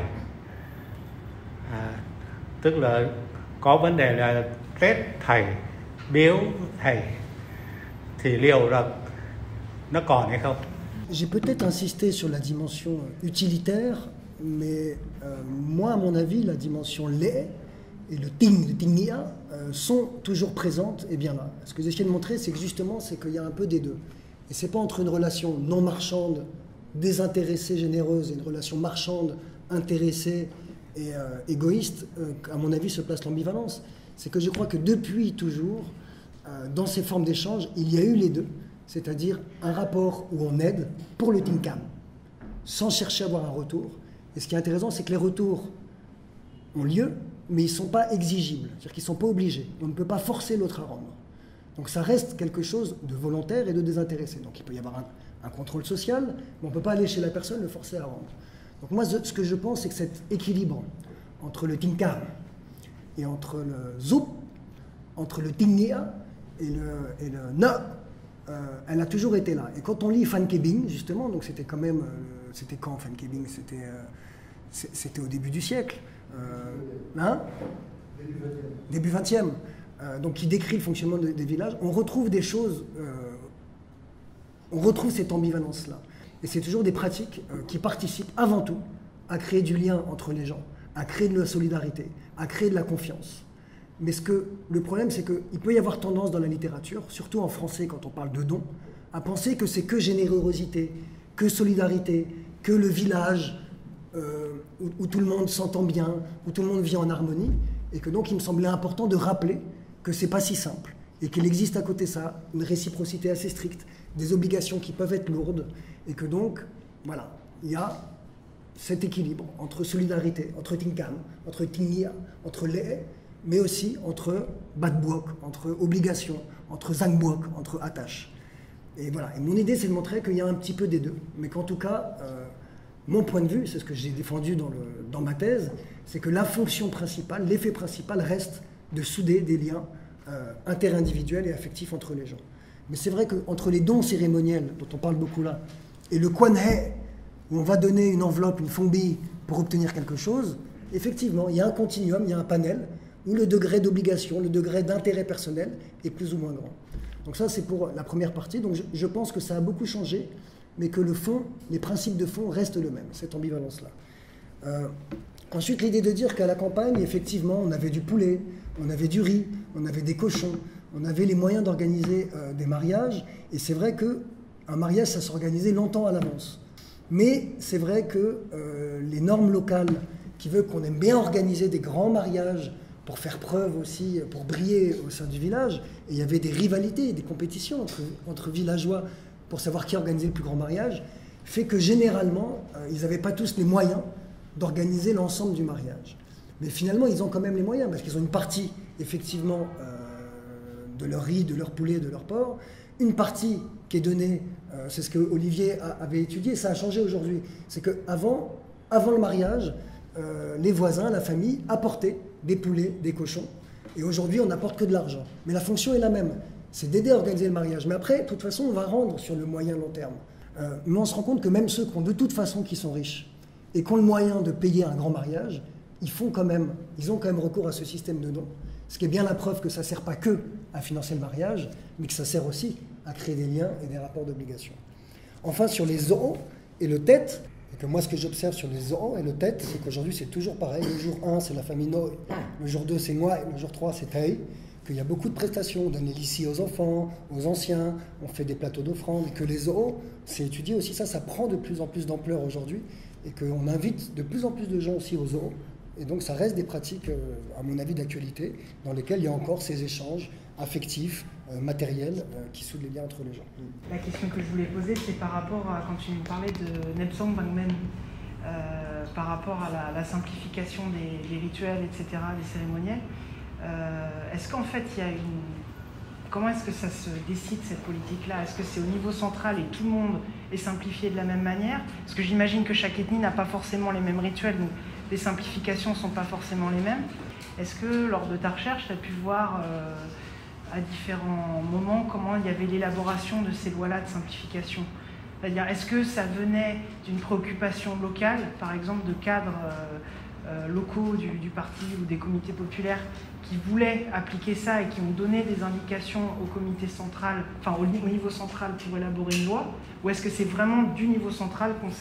Tức là có vấn đề là Tết thầy, biếu thầy, thì liệu là nó còn hay không? J'ai peut-être insisté sur la dimension utilitaire, mais moi, à mon avis, la dimension lễ et le ting nghĩa sont toujours présentes et bien là. Ce que j'essaie de montrer, c'est que justement, c'est qu'il y a un peu des deux. Et c'est pas entre une relation non marchande, désintéressée, généreuse, et une relation marchande, intéressée et égoïste, qu'à mon avis se place l'ambivalence. C'est que je crois que depuis toujours, dans ces formes d'échange, il y a eu les deux. C'est-à-dire un rapport où on aide pour le tinkam, sans chercher à avoir un retour. Et ce qui est intéressant, c'est que les retours ont lieu, mais ils ne sont pas exigibles, c'est-à-dire qu'ils ne sont pas obligés. On ne peut pas forcer l'autre à rendre. Donc ça reste quelque chose de volontaire et de désintéressé. Donc il peut y avoir un contrôle social, mais on ne peut pas aller chez la personne le forcer à rendre. Donc moi, ce que je pense, c'est que cet équilibre entre le tinkam et entre le zup, entre le tingnia et le na, elle a toujours été là. Et quand on lit Phan Kế Binh, justement, donc c'était quand même, c'était quand Phan Kế Binh, c'était au début du siècle, début 20e, donc qui décrit le fonctionnement des villages, on retrouve des choses, on retrouve cette ambivalence-là. Et c'est toujours des pratiques qui participent avant tout à créer du lien entre les gens, à créer de la solidarité, à créer de la confiance. Mais le problème, c'est qu'il peut y avoir tendance dans la littérature, surtout en français quand on parle de don, à penser que c'est que générosité, que solidarité, que le village où tout le monde s'entend bien, où tout le monde vit en harmonie, et que donc il me semblait important de rappeler que c'est pas si simple, et qu'il existe à côté de ça une réciprocité assez stricte, des obligations qui peuvent être lourdes, et que donc, voilà, il y a cet équilibre entre solidarité, entre Tinkam, entre Tingya, entre les, mais aussi entre Batbuok, entre obligation, entre Zangbuok, entre attache. Et voilà. Et mon idée, c'est de montrer qu'il y a un petit peu des deux, mais qu'en tout cas, mon point de vue, c'est ce que j'ai défendu dans ma thèse, c'est que la fonction principale, l'effet principal reste de souder des liens interindividuels et affectifs entre les gens. Mais c'est vrai qu'entre les dons cérémoniels, dont on parle beaucoup là, et le Kwanhe, où on va donner une enveloppe, une fombi pour obtenir quelque chose, effectivement, il y a un continuum, il y a un panel, où le degré d'obligation, le degré d'intérêt personnel est plus ou moins grand. Donc ça, c'est pour la première partie. Donc je pense que ça a beaucoup changé, mais que le fond, les principes de fond restent le même, cette ambivalence-là. Ensuite, l'idée de dire qu'à la campagne, effectivement, on avait du poulet, on avait du riz, on avait des cochons, on avait les moyens d'organiser des mariages, et c'est vrai qu'un mariage, ça s'organisait longtemps à l'avance. Mais c'est vrai que les normes locales qui veulent qu'on aime bien organiser des grands mariages pour faire preuve aussi, pour briller au sein du village, et il y avait des rivalités, des compétitions entre villageois pour savoir qui organisait le plus grand mariage, fait que généralement, ils n'avaient pas tous les moyens d'organiser l'ensemble du mariage. Mais finalement, ils ont quand même les moyens, parce qu'ils ont une partie, effectivement, de leur riz, de leur poulet, de leur porc, une partie qui est donnée, c'est ce que Olivier avait étudié, ça a changé aujourd'hui, c'est qu'avant le mariage, les voisins, la famille apportaient des poulets, des cochons, et aujourd'hui on n'apporte que de l'argent. Mais la fonction est la même, c'est d'aider à organiser le mariage. Mais après, de toute façon, on va rendre sur le moyen long terme. Mais on se rend compte que même ceux qui ont de toute façon qui sont riches, et qui ont le moyen de payer un grand mariage, ils ont quand même recours à ce système de dons. Ce qui est bien la preuve que ça ne sert pas que à financer le mariage, mais que ça sert aussi à créer des liens et des rapports d'obligation. Enfin, sur les zoos et le tête, et que moi ce que j'observe sur les zoos et le tête, c'est qu'aujourd'hui c'est toujours pareil. Le jour 1, c'est la famille Noi, le jour 2, c'est moi, et le jour 3, c'est Taï. Qu'il y a beaucoup de prestations, on donne les lycées aux enfants, aux anciens, on fait des plateaux d'offrandes, et que les zoos, c'est étudié aussi, ça prend de plus en plus d'ampleur aujourd'hui, et qu'on invite de plus en plus de gens aussi aux zoos, et donc ça reste des pratiques, à mon avis, d'actualité, dans lesquelles il y a encore ces échanges affectifs, matériels, qui soudent les liens entre les gens. La question que je voulais poser, c'est par rapport à, quand tu nous parlais de Nepsong Bangmen, par rapport à la simplification des rituels, etc., des cérémoniels. Est-ce qu'en fait, comment est-ce que ça se décide, cette politique-là? Est-ce que c'est au niveau central et tout le monde est simplifié de la même manière? Parce que j'imagine que chaque ethnie n'a pas forcément les mêmes rituels, donc les simplifications ne sont pas forcément les mêmes. Est-ce que, lors de ta recherche, tu as pu voir à différents moments comment il y avait l'élaboration de ces lois-là de simplification? C'est-à-dire, est-ce que ça venait d'une préoccupation locale, par exemple de cadres locaux du parti ou des comités populaires qui voulaient appliquer ça et qui ont donné des indications au comité central, enfin au niveau central pour élaborer une loi, ou est-ce que c'est vraiment du niveau central qu'on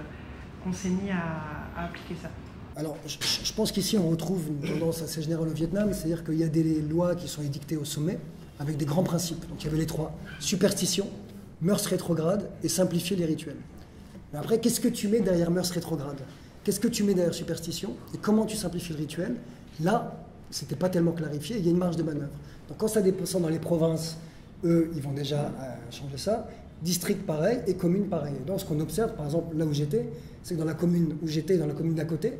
s'est mis à appliquer ça? Alors, je pense qu'ici on retrouve une tendance assez générale au Vietnam, c'est-à-dire qu'il y a des lois qui sont édictées au sommet avec des grands principes. Donc il y avait les trois: superstition, mœurs rétrogrades et simplifier les rituels. Mais après, qu'est-ce que tu mets derrière mœurs rétrogrades? Qu'est-ce que tu mets derrière superstition? Et comment tu simplifies le rituel? Là, c'était pas tellement clarifié, il y a une marge de manœuvre. Donc quand ça descend dans les provinces, eux, ils vont déjà changer ça. District pareil et commune pareil. Et donc ce qu'on observe, par exemple, là où j'étais, c'est que dans la commune où j'étais, dans la commune d'à côté,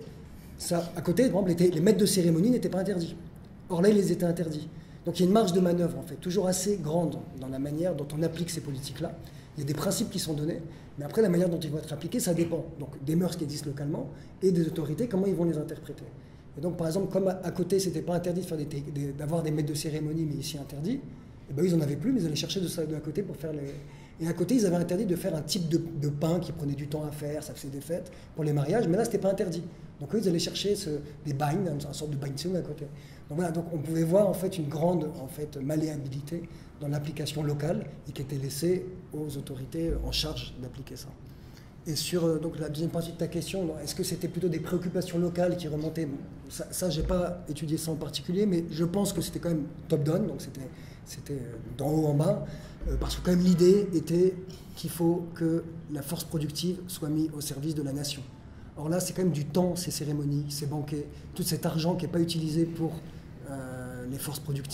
à côté, par exemple, les maîtres de cérémonie n'étaient pas interdits. Or là, ils étaient interdits. Donc il y a une marge de manœuvre, en fait, toujours assez grande dans la manière dont on applique ces politiques-là. Il y a des principes qui sont donnés, mais après, la manière dont ils vont être appliqués, ça dépend. Donc des mœurs qui existent localement et des autorités, comment ils vont les interpréter. Et donc, par exemple, comme à côté, c'était pas interdit d'avoir des maîtres de cérémonie, mais ici interdit, et ben, ils n'en avaient plus, mais ils allaient chercher de à côté pour faire les... Et à côté, ils avaient interdit de faire un type de pain qui prenait du temps à faire, ça faisait des fêtes pour les mariages, mais là, c'était pas interdit. Donc eux, ils allaient chercher des bains, une sorte de bain à côté. Donc voilà, donc on pouvait voir en fait une grande malléabilité dans l'application locale et qui était laissée aux autorités en charge d'appliquer ça. Et sur donc la deuxième partie de ta question, est-ce que c'était plutôt des préoccupations locales qui remontaient? Ça j'ai pas étudié ça en particulier, mais je pense que c'était quand même top-down, donc c'était d'en haut en bas, parce que quand même l'idée était qu'il faut que la force productive soit mise au service de la nation. Or là, c'est quand même du temps, ces cérémonies, ces banquets, tout cet argent qui n'est pas utilisé pour les forces productives.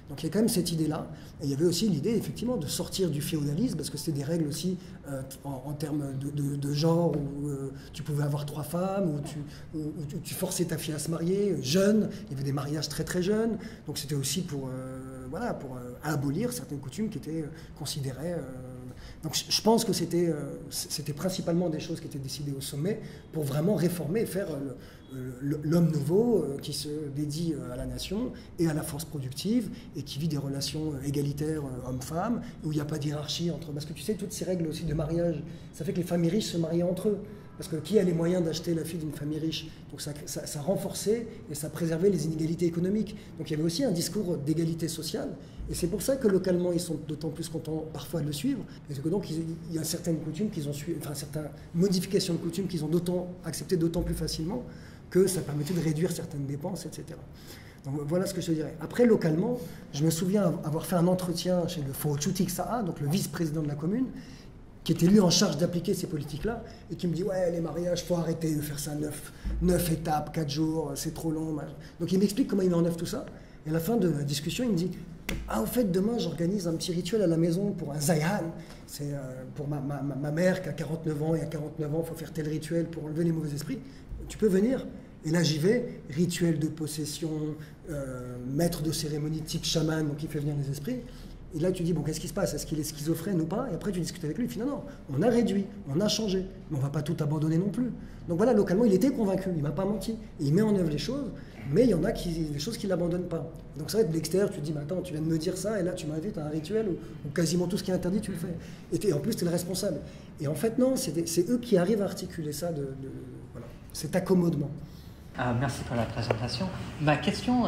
Donc il y a quand même cette idée-là. Et il y avait aussi l'idée, effectivement, de sortir du féodalisme, parce que c'était des règles aussi en termes de genre, où tu pouvais avoir 3 femmes, où tu forçais ta fille à se marier jeune. Il y avait des mariages très très jeunes. Donc c'était aussi pour abolir certaines coutumes qui étaient considérées... Donc je pense que c'était principalement des choses qui étaient décidées au sommet pour vraiment réformer et faire l'homme nouveau qui se dédie à la nation et à la force productive et qui vit des relations égalitaires homme-femme, où il n'y a pas de hiérarchie entre... Parce que tu sais, toutes ces règles aussi de mariage, ça fait que les familles riches se mariaient entre eux. Parce que qui a les moyens d'acheter la fille d'une famille riche? Donc ça renforçait et ça préservait les inégalités économiques. Donc il y avait aussi un discours d'égalité sociale. Et c'est pour ça que localement, ils sont d'autant plus contents parfois de le suivre. Et que donc il y a certaines coutumes qu'ils ont suivi, enfin certaines modifications de coutumes qu'ils ont acceptées d'autant plus facilement que ça permettait de réduire certaines dépenses, etc. Donc voilà ce que je te dirais. Après, localement, je me souviens avoir fait un entretien chez le Fochutik Saha, donc le vice-président de la commune, qui était lui en charge d'appliquer ces politiques-là, et qui me dit « Ouais, les mariages, faut arrêter de faire ça 9 étapes, 4 jours, c'est trop long. » Donc il m'explique comment il met en œuvre tout ça. Et à la fin de la discussion, il me dit « Ah, au fait, demain, j'organise un petit rituel à la maison pour un Zayhan. C'est pour ma mère qui a 49 ans, et à 49 ans, il faut faire tel rituel pour enlever les mauvais esprits. Tu peux venir ?» Et là, j'y vais, rituel de possession, maître de cérémonie type chaman, donc il fait venir les esprits. Et là, tu dis, bon, qu'est-ce qui se passe? Est-ce qu'il est schizophrène ou pas? Et après, tu discutes avec lui. Il dit, non, on a réduit, on a changé, mais on ne va pas tout abandonner non plus. Donc voilà, localement, il était convaincu, il ne m'a pas menti. Et il met en œuvre les choses, mais il y en a des choses qu'il n'abandonnent pas. Donc ça va être de l'extérieur, tu te dis, mais attends, tu viens de me dire ça, et là, tu m'invites à un rituel où quasiment tout ce qui est interdit, tu le fais. Et en plus, tu es le responsable. Et en fait, non, c'est eux qui arrivent à articuler ça, voilà, cet accommodement. Merci pour la présentation. Ma question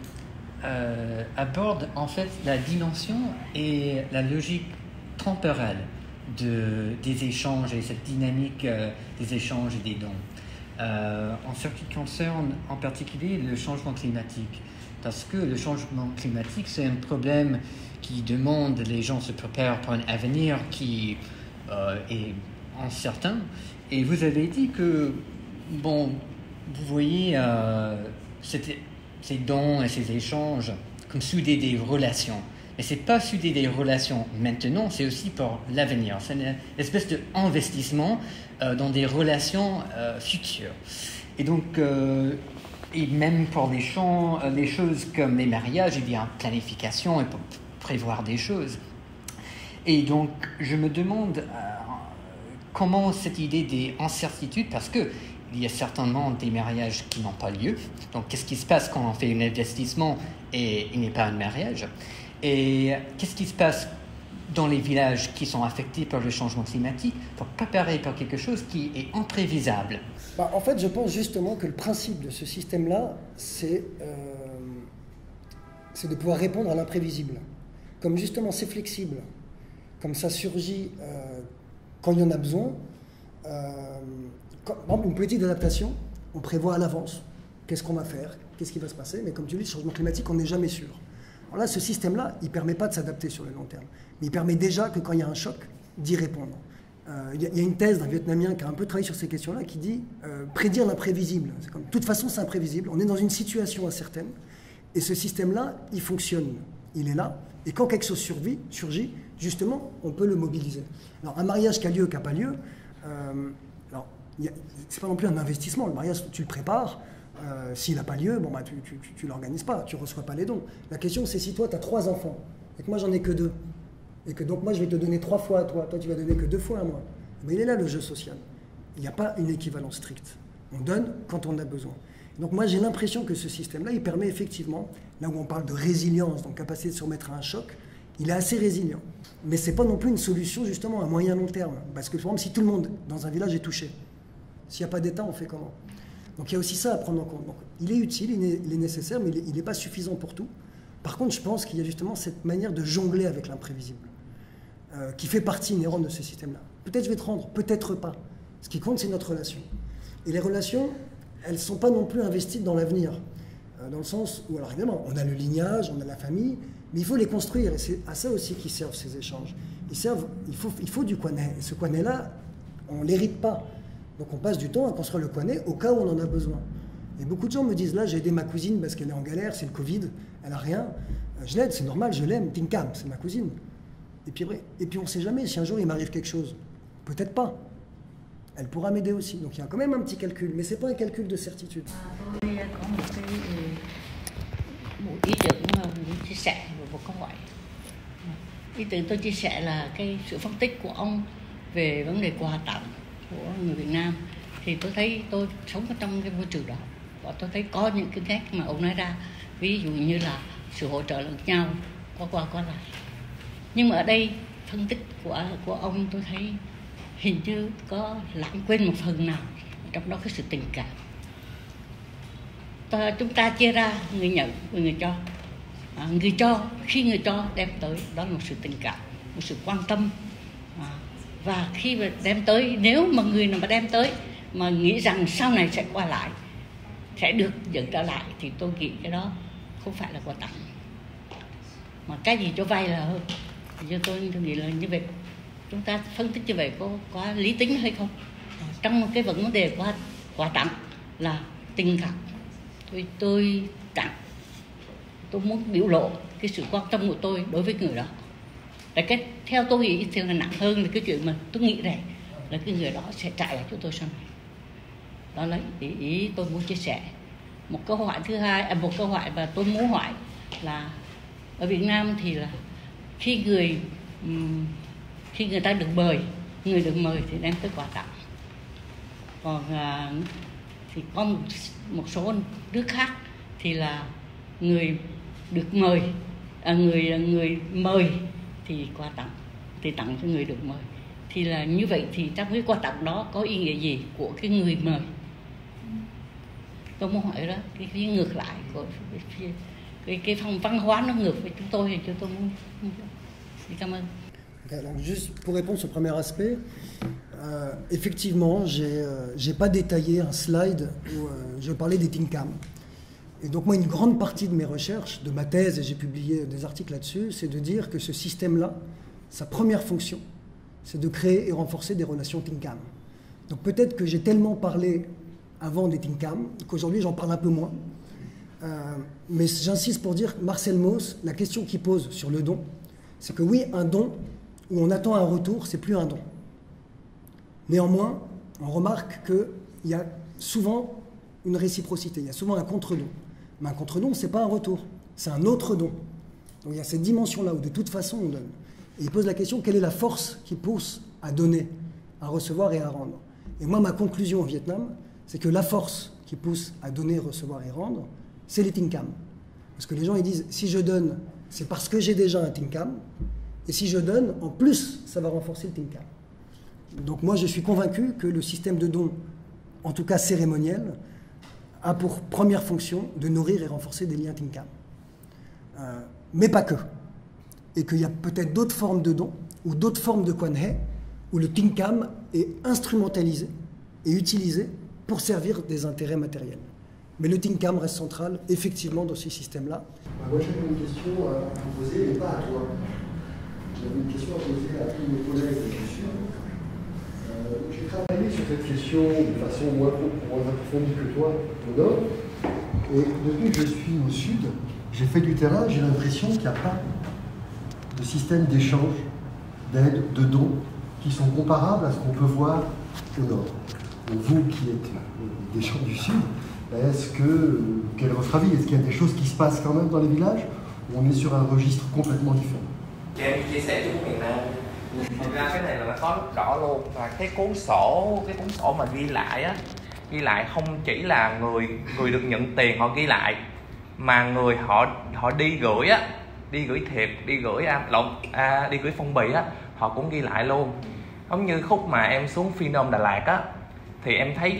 aborde en fait la dimension et la logique temporelle des échanges et cette dynamique des échanges et des dons. En ce qui concerne en particulier le changement climatique, parce que le changement climatique, c'est un problème qui demande les gens se préparent pour un avenir qui est incertain. Et vous avez dit que, bon, vous voyez ces dons et ces échanges comme souder des relations. Mais ce n'est pas souder des relations maintenant, c'est aussi pour l'avenir. C'est une espèce d'investissement dans des relations futures. Et donc, et même pour les choses comme les mariages, il y a une planification et pour prévoir des choses. Et donc, je me demande comment cette idée des incertitudes, parce que il y a certainement des mariages qui n'ont pas lieu. Donc, qu'est-ce qui se passe quand on fait un investissement et il n'est pas un mariage? Et qu'est-ce qui se passe dans les villages qui sont affectés par le changement climatique pour préparer pour quelque chose qui est imprévisible? En fait, je pense justement que le principe de ce système-là, c'est de pouvoir répondre à l'imprévisible. Comme justement c'est flexible, comme ça surgit quand il y en a besoin, par exemple, une politique d'adaptation, on prévoit à l'avance qu'est-ce qu'on va faire, qu'est-ce qui va se passer, mais comme tu dis, le changement climatique, on n'est jamais sûr. Alors là, ce système-là, il ne permet pas de s'adapter sur le long terme, mais il permet déjà que quand il y a un choc, d'y répondre. Il y a une thèse d'un Vietnamien qui a un peu travaillé sur ces questions-là qui dit prédire l'imprévisible. C'est comme, de toute façon, c'est imprévisible, on est dans une situation incertaine, et ce système-là, il fonctionne, il est là, et quand quelque chose surgit, justement, on peut le mobiliser. Alors, un mariage qui a lieu, qui n'a pas lieu, c'est pas non plus un investissement. Le mariage, tu le prépares. S'il n'a pas lieu, bon, tu l'organises pas, tu reçois pas les dons. La question, c'est si toi, tu as 3 enfants et que moi, j'en ai que 2, et que donc moi, je vais te donner 3 fois à toi, tu vas donner que 2 fois à moi. Mais il est là, le jeu social. Il n'y a pas une équivalence stricte. On donne quand on a besoin. Donc moi, j'ai l'impression que ce système-là, il permet effectivement, là où on parle de résilience, donc capacité de se remettre à un choc, il est assez résilient. Mais ce n'est pas non plus une solution, justement, à moyen long terme. Parce que, par exemple, si tout le monde dans un village est touché, s'il n'y a pas d'État, on fait comment? Donc il y a aussi ça à prendre en compte. Donc, il est utile, il est nécessaire, mais il n'est pas suffisant pour tout. Par contre, je pense qu'il y a justement cette manière de jongler avec l'imprévisible, qui fait partie inhérente de ce système-là. Peut-être je vais te rendre, peut-être pas. Ce qui compte, c'est notre relation. Et les relations, elles ne sont pas non plus investies dans l'avenir. Dans le sens où, alors évidemment, on a le lignage, on a la famille, mais il faut les construire. Et c'est à ça aussi qu'ils servent ces échanges. Il faut du Kwané. Et ce Kwané-là, on ne l'hérite pas. Donc on passe du temps à construire le Kwané au cas où on en a besoin. Et beaucoup de gens me disent, là j'ai aidé ma cousine parce qu'elle est en galère, c'est le Covid, elle n'a rien. Je l'aide, c'est normal, je l'aime, Tinkam, c'est ma cousine. Et puis on ne sait jamais, si un jour il m'arrive quelque chose, peut-être pas. Elle pourra m'aider aussi. Donc il y a quand même un petit calcul, mais ce n'est pas un calcul de certitude. Tôi có một ý tưởng muốn chia sẻ về một câu hỏi. Ý tưởng tôi chia sẻ là cái sự phân tích của ông về vấn đề quà tặng của người Việt Nam. Thì tôi thấy tôi sống ở trong cái môi trường đó và tôi thấy có những cái nét mà ông nói ra, ví dụ như là sự hỗ trợ lẫn nhau, có qua có lại. Nhưng mà ở đây phân tích của ông tôi thấy hình như có lãng quên một phần nào, trong đó cái sự tình cảm. Chúng ta chia ra người nhận và người cho. Người cho, khi người cho đem tới, đó là một sự tình cảm, một sự quan tâm. Và khi mà đem tới, nếu mà người nào mà đem tới mà nghĩ rằng sau này sẽ qua lại, sẽ được dẫn trở lại, thì tôi nghĩ cái đó không phải là quà tặng, mà cái gì cho vay là hơn. Thì tôi nghĩ là như vậy, chúng ta phân tích như vậy có quá lý tính hay không? Trong một cái vấn đề quà tặng là tình cảm, tôi tặng, tôi muốn biểu lộ cái sự quan tâm của tôi đối với người đó. Cái theo tôi nghĩ thì là nặng hơn là cái chuyện mà tôi nghĩ rằng là cái người đó sẽ trả lại cho tôi sau này. Đó là ý tôi muốn chia sẻ. Một câu hỏi thứ hai, một câu hỏi mà tôi muốn hỏi là ở Việt Nam thì là khi người ta được mời, người được mời thì đem tới quà tặng. Còn thì có một số nước khác thì là người được mời, người mời thì quà tặng, thì tặng cho người được mời. Thì là như vậy thì trong cái quà tặng đó có ý nghĩa gì của cái người mời? Tôi muốn hỏi đó, cái ngược lại của cái phong văn hóa nó ngược với chúng tôi thì chúng tôi muốn. Cảm ơn. Alors juste pour répondre sur le premier aspect, effectivement, j'ai pas détaillé un slide où je parlais des Tinkam. Et donc moi, une grande partie de mes recherches, de ma thèse, et j'ai publié des articles là-dessus, c'est de dire que ce système-là, sa première fonction, c'est de créer et renforcer des relations Tinkam. Donc peut-être que j'ai tellement parlé avant des Tinkam qu'aujourd'hui j'en parle un peu moins. Mais j'insiste pour dire que Marcel Mauss, la question qu'il pose sur le don, c'est que oui, un don où on attend un retour, c'est plus un don. Néanmoins, on remarque qu'il y a souvent une réciprocité, il y a souvent un contre-don. Mais un contre-don, ce n'est pas un retour, c'est un autre don. Donc il y a cette dimension-là où de toute façon on donne. Et il pose la question, quelle est la force qui pousse à donner, à recevoir et à rendre? Et moi, ma conclusion au Vietnam, c'est que la force qui pousse à donner, recevoir et rendre, c'est les Tinkam. Parce que les gens ils disent, si je donne, c'est parce que j'ai déjà un Tinkam, et si je donne, en plus, ça va renforcer le Tinkam. Donc moi, je suis convaincu que le système de don, en tout cas cérémoniel, a pour première fonction de nourrir et renforcer des liens Tinkam. Mais pas que. Et qu'il y a peut-être d'autres formes de dons, ou d'autres formes de Kwanhe, où le Tinkam est instrumentalisé et utilisé pour servir des intérêts matériels. Mais le Tinkam reste central, effectivement, dans ce système-là. Moi, j'avais une question à vous poser, mais pas à toi. J'avais une question à poser à tous mes collègues du Sud. J'ai travaillé sur cette question de façon moins approfondie que toi au Nord. Et depuis que je suis au Sud, j'ai fait du terrain, j'ai l'impression qu'il n'y a pas de système d'échange, d'aide, de dons qui sont comparables à ce qu'on peut voir au Nord. Donc vous qui êtes des gens du Sud, quel est votre avis? Est-ce qu'il y a des choses qui se passent quand même dans les villages ou on est sur un registre complètement différent? Em chia sẻ với miền Nam. Thực ra cái này là nó có rất rõ luôn, và cái cuốn sổ mà ghi lại không chỉ là người được nhận tiền họ ghi lại, mà người họ đi gửi thiệp, đi gửi phong bì á, họ cũng ghi lại luôn. Giống như khúc mà em xuống Phenom Đà Lạt á, thì em thấy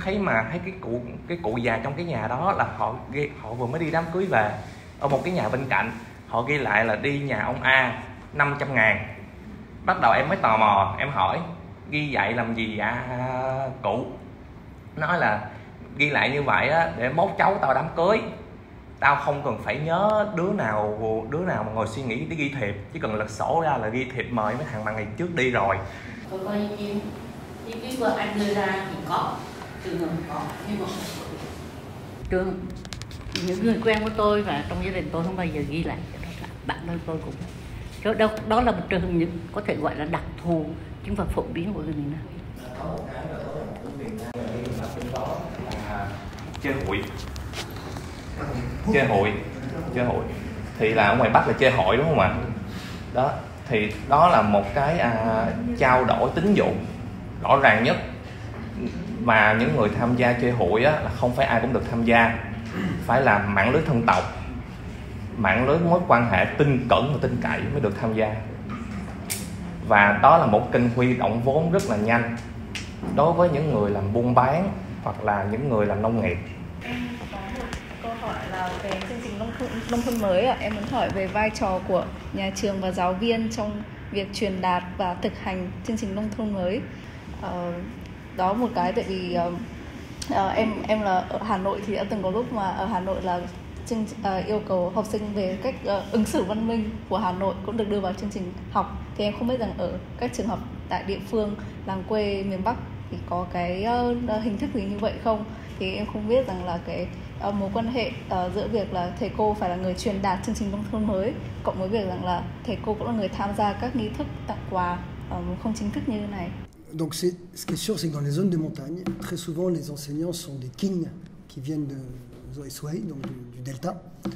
cái cụ già trong cái nhà đó là họ vừa mới đi đám cưới về, ở một cái nhà bên cạnh họ ghi lại là đi nhà ông A 500.000. Bắt đầu em mới tò mò, em hỏi ghi vậy làm gì vậy cụ? Nói là ghi lại như vậy á, để mốt cháu tao đám cưới, tao không cần phải nhớ đứa nào mà ngồi suy nghĩ để ghi thiệp, chỉ cần lật sổ ra là ghi thiệp mời mấy thằng mà ngày trước đi rồi. Tôi có ý kiến của anh đưa ra thì có, trường hợp có, nhưng mà những người quen của tôi và trong gia đình tôi không bao giờ ghi lại. bạn ơi tôi cũng đó là một trường những có thể gọi là đặc thù chứ không phải phổ biến của người miền Nam. Có một cái là của miền Nam là đi mặt trên đó là chơi hụi thì là ở ngoài Bắc là chơi hội đúng không ạ? Đó thì đó là một cái trao đổi tín dụng rõ ràng nhất mà những người tham gia chơi hụi á, là không phải ai cũng được tham gia, phải là mạng lưới thân tộc, mạng lưới mối quan hệ tin cẩn và tin cậy mới được tham gia, và đó là một kênh huy động vốn rất là nhanh đối với những người làm buôn bán hoặc là những người làm nông nghiệp. Em có một câu hỏi là về chương trình nông thôn mới ạ. Em muốn hỏi về vai trò của nhà trường và giáo viên trong việc truyền đạt và thực hành chương trình nông thôn mới. Đó một cái tại vì em là ở Hà Nội thì đã từng có lúc mà ở Hà Nội là yêu cầu học sinh về cách ứng xử văn minh của Hà Nội cũng được đưa vào chương trình học. Thì em không biết rằng ở các trường học tại địa phương, làng quê miền Bắc thì có cái hình thức gì như vậy không? Thì em không biết rằng là cái mối quan hệ giữa việc là thầy cô phải là người truyền đạt chương trình nông thôn mới cộng với việc rằng là thầy cô cũng là người tham gia các nghi thức tặng quà không chính thức như thế này. Donc ce qui est sûr, c'est que dans les zones de montagne, très souvent les enseignants sont des kings qui viennent de Zoé, donc du delta.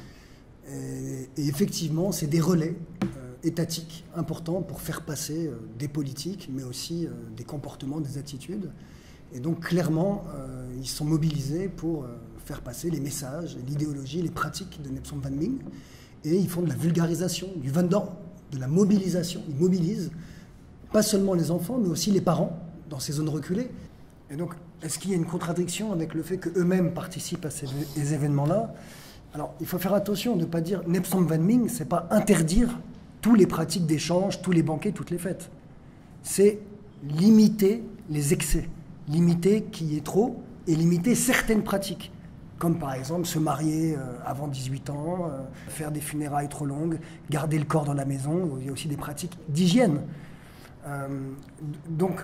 Et effectivement, c'est des relais étatiques importants pour faire passer des politiques, mais aussi des comportements, des attitudes. Et donc clairement, ils sont mobilisés pour faire passer les messages, l'idéologie, les pratiques de Nepsom Van Ming. Et ils font de la vulgarisation, du vendant, de la mobilisation. Ils mobilisent pas seulement les enfants, mais aussi les parents dans ces zones reculées. Et donc, est-ce qu'il y a une contradiction avec le fait qu'eux-mêmes participent à ces événements-là? Alors, il faut faire attention de ne pas dire Nepsom Van Ming, c'est pas interdire toutes les pratiques d'échange, tous les banquets, toutes les fêtes. C'est limiter les excès, limiter qu'il y ait trop et limiter certaines pratiques. Comme par exemple se marier avant 18 ans, faire des funérailles trop longues, garder le corps dans la maison. Il y a aussi des pratiques d'hygiène. Donc,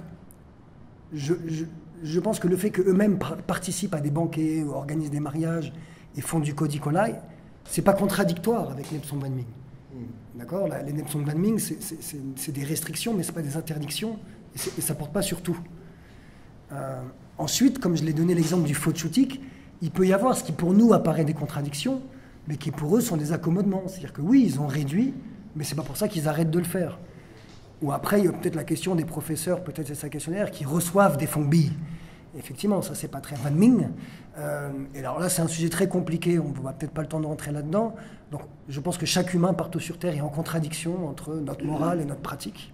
je pense que le fait qu'eux-mêmes participent à des banquets, ou organisent des mariages et font du Kodikolai, c'est pas contradictoire avec Nepsom Van Ming. D'accord? Les Nepsom Van Ming, c'est des restrictions, mais c'est pas des interdictions, et ça porte pas sur tout. Ensuite, comme je l'ai donné l'exemple du Fotchutik, il peut y avoir ce qui pour nous apparaît des contradictions, mais qui pour eux sont des accommodements. C'est-à-dire que oui, ils ont réduit, mais c'est pas pour ça qu'ils arrêtent de le faire. Ou après, il y a peut-être la question des professeurs, peut-être c'est ça questionnaire, qui reçoivent des fongbi. Effectivement, ça c'est pas très Van Ming. Et alors là, c'est un sujet très compliqué, on va peut-être pas le temps de rentrer là-dedans. Donc je pense que chaque humain partout sur Terre est en contradiction entre notre morale et notre pratique.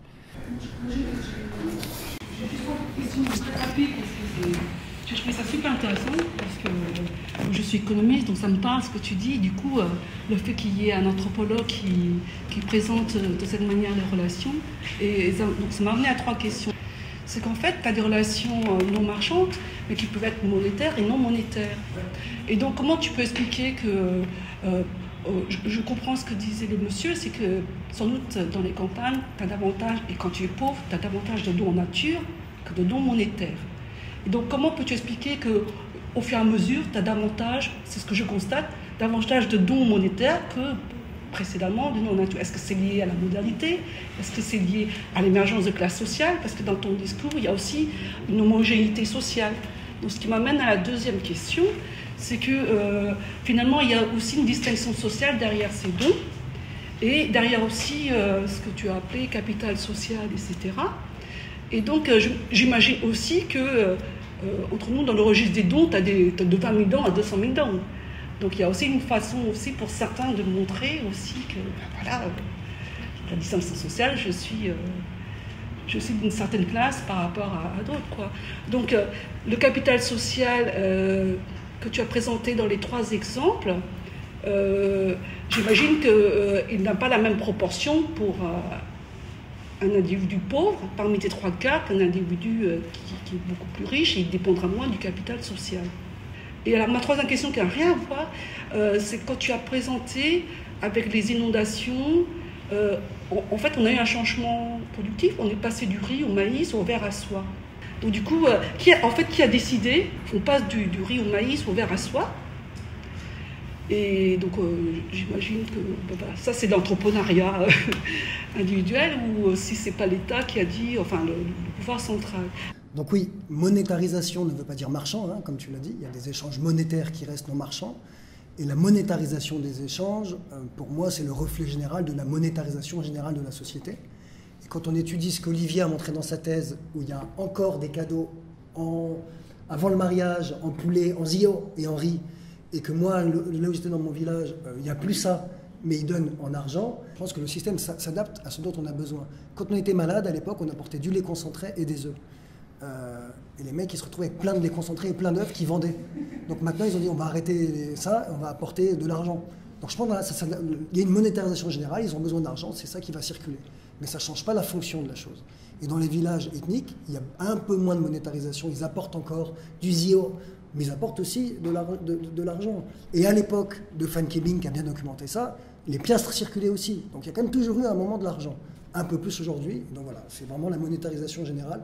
J'ai juste une question très rapide parce que je trouvais ça super intéressant parce que je suis économiste, donc ça me parle ce que tu dis. Du coup, le fait qu'il y ait un anthropologue qui présente de cette manière les relations, et donc ça m'a amené à 3 questions. C'est qu'en fait, tu as des relations non marchandes, mais qui peuvent être monétaires et non monétaires. Et donc, comment tu peux expliquer que... je comprends ce que disait le monsieur, c'est que sans doute dans les campagnes, tu as davantage, et quand tu es pauvre, tu as davantage de dons en nature que de dons monétaires. Et donc comment peux-tu expliquer qu'au fur et à mesure, tu as davantage, c'est ce que je constate, davantage de dons monétaires que précédemment de dons en nature? Est-ce que c'est lié à la modalité? Est-ce que c'est lié à l'émergence de classes sociales? Parce que dans ton discours, il y a aussi une homogénéité sociale. Donc ce qui m'amène à la deuxième question, c'est que finalement, il y a aussi une distinction sociale derrière ces dons, et derrière aussi ce que tu as appelé capital social, etc. Et donc, j'imagine aussi que, entre nous, dans le registre des dons, tu as de 20 000 dons à 200 000 dons. Donc, il y a aussi une façon aussi pour certains de montrer aussi que, voilà, la distinction sociale, je suis d'une certaine classe par rapport à d'autres, quoi. Donc, le capital social que tu as présenté dans les 3 exemples, j'imagine qu'il n'a pas la même proportion pour un individu pauvre parmi tes 3 cas qu'un individu qui est beaucoup plus riche, et il dépendra moins du capital social. Et alors ma 3e question qui n'a rien à voir, c'est quand tu as présenté avec les inondations, en fait on a eu un changement productif, on est passé du riz au maïs au verre à soie. Donc du coup, qui a décidé qu'on passe du riz au maïs au verre à soie? Et donc j'imagine que voilà, ça c'est l'entrepreneuriat individuel, ou si c'est pas l'État qui a dit, enfin le pouvoir central. Donc oui, monétarisation ne veut pas dire marchand, hein, comme tu l'as dit, il y a des échanges monétaires qui restent non marchands. Et la monétarisation des échanges, pour moi, c'est le reflet général de la monétarisation générale de la société. Et quand on étudie ce qu'Olivier a montré dans sa thèse, où il y a encore des cadeaux avant le mariage, en poulet, en zio et en riz, et que moi, là où j'étais dans mon village, il n'y a plus ça, mais ils donnent en argent, je pense que le système s'adapte à ce dont on a besoin. Quand on était malade, à l'époque, on apportait du lait concentré et des œufs. Et les mecs, ils se retrouvaient avec plein de lait concentré et plein d'œufs qu'ils vendaient. Donc maintenant, ils ont dit, on va arrêter ça, on va apporter de l'argent. Donc je pense qu'il y a une monétarisation générale, ils ont besoin d'argent, c'est ça qui va circuler. Mais ça ne change pas la fonction de la chose. Et dans les villages ethniques, il y a un peu moins de monétarisation, ils apportent encore du zio, mais ils apportent aussi de l'argent. Et à l'époque de Fan Kebing, qui a bien documenté ça, les piastres circulaient aussi. Donc il y a quand même toujours eu un moment de l'argent. Un peu plus aujourd'hui. Donc voilà, c'est vraiment la monétarisation générale.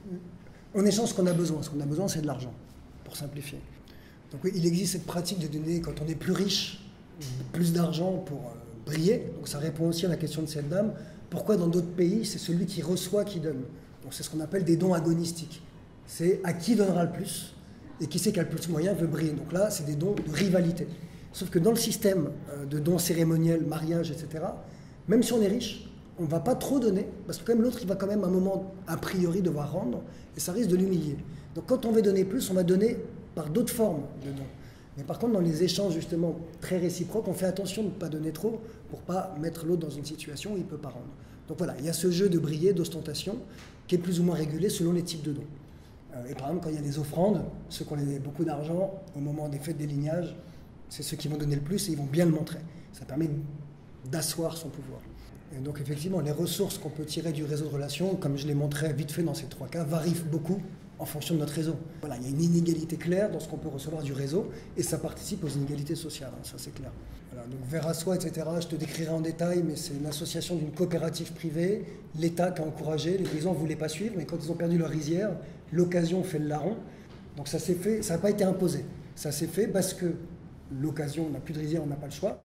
On échange ce qu'on a besoin. Ce qu'on a besoin, c'est de l'argent, pour simplifier. Donc oui, il existe cette pratique de donner, quand on est plus riche, plus d'argent pour briller. Donc ça répond aussi à la question de cette dame. Pourquoi dans d'autres pays, c'est celui qui reçoit qui donne? Donc c'est ce qu'on appelle des dons agonistiques. C'est à qui donnera le plus, et qui c'est qui a le plus de moyens veut briller. Donc là, c'est des dons de rivalité. Sauf que dans le système de dons cérémoniels, mariage, etc., même si on est riche, on ne va pas trop donner, parce que quand même l'autre, il va quand même à un moment, a priori, devoir rendre, et ça risque de l'humilier. Donc quand on veut donner plus, on va donner par d'autres formes de dons. Mais par contre, dans les échanges justement très réciproques, on fait attention de ne pas donner trop, pour ne pas mettre l'autre dans une situation où il ne peut pas rendre. Donc voilà, il y a ce jeu de briller, d'ostentation, qui est plus ou moins régulé selon les types de dons. Et par exemple, quand il y a des offrandes, ceux qui ont beaucoup d'argent, au moment des fêtes des lignages, c'est ceux qui vont donner le plus et ils vont bien le montrer. Ça permet d'asseoir son pouvoir. Et donc effectivement, les ressources qu'on peut tirer du réseau de relations, comme je l'ai montré vite fait dans ces 3 cas, varient beaucoup en fonction de notre réseau. Voilà, il y a une inégalité claire dans ce qu'on peut recevoir du réseau et ça participe aux inégalités sociales, hein, ça c'est clair. Voilà, donc Vers à soi, etc., je te décrirai en détail, mais c'est l'association d'une coopérative privée, l'État qui a encouragé, les paysans ne voulaient pas suivre, mais quand ils ont perdu leur rizière, l'occasion fait le larron. Donc ça s'est fait, ça n'a pas été imposé. Ça s'est fait parce que l'occasion, on n'a plus de rizière, on n'a pas le choix.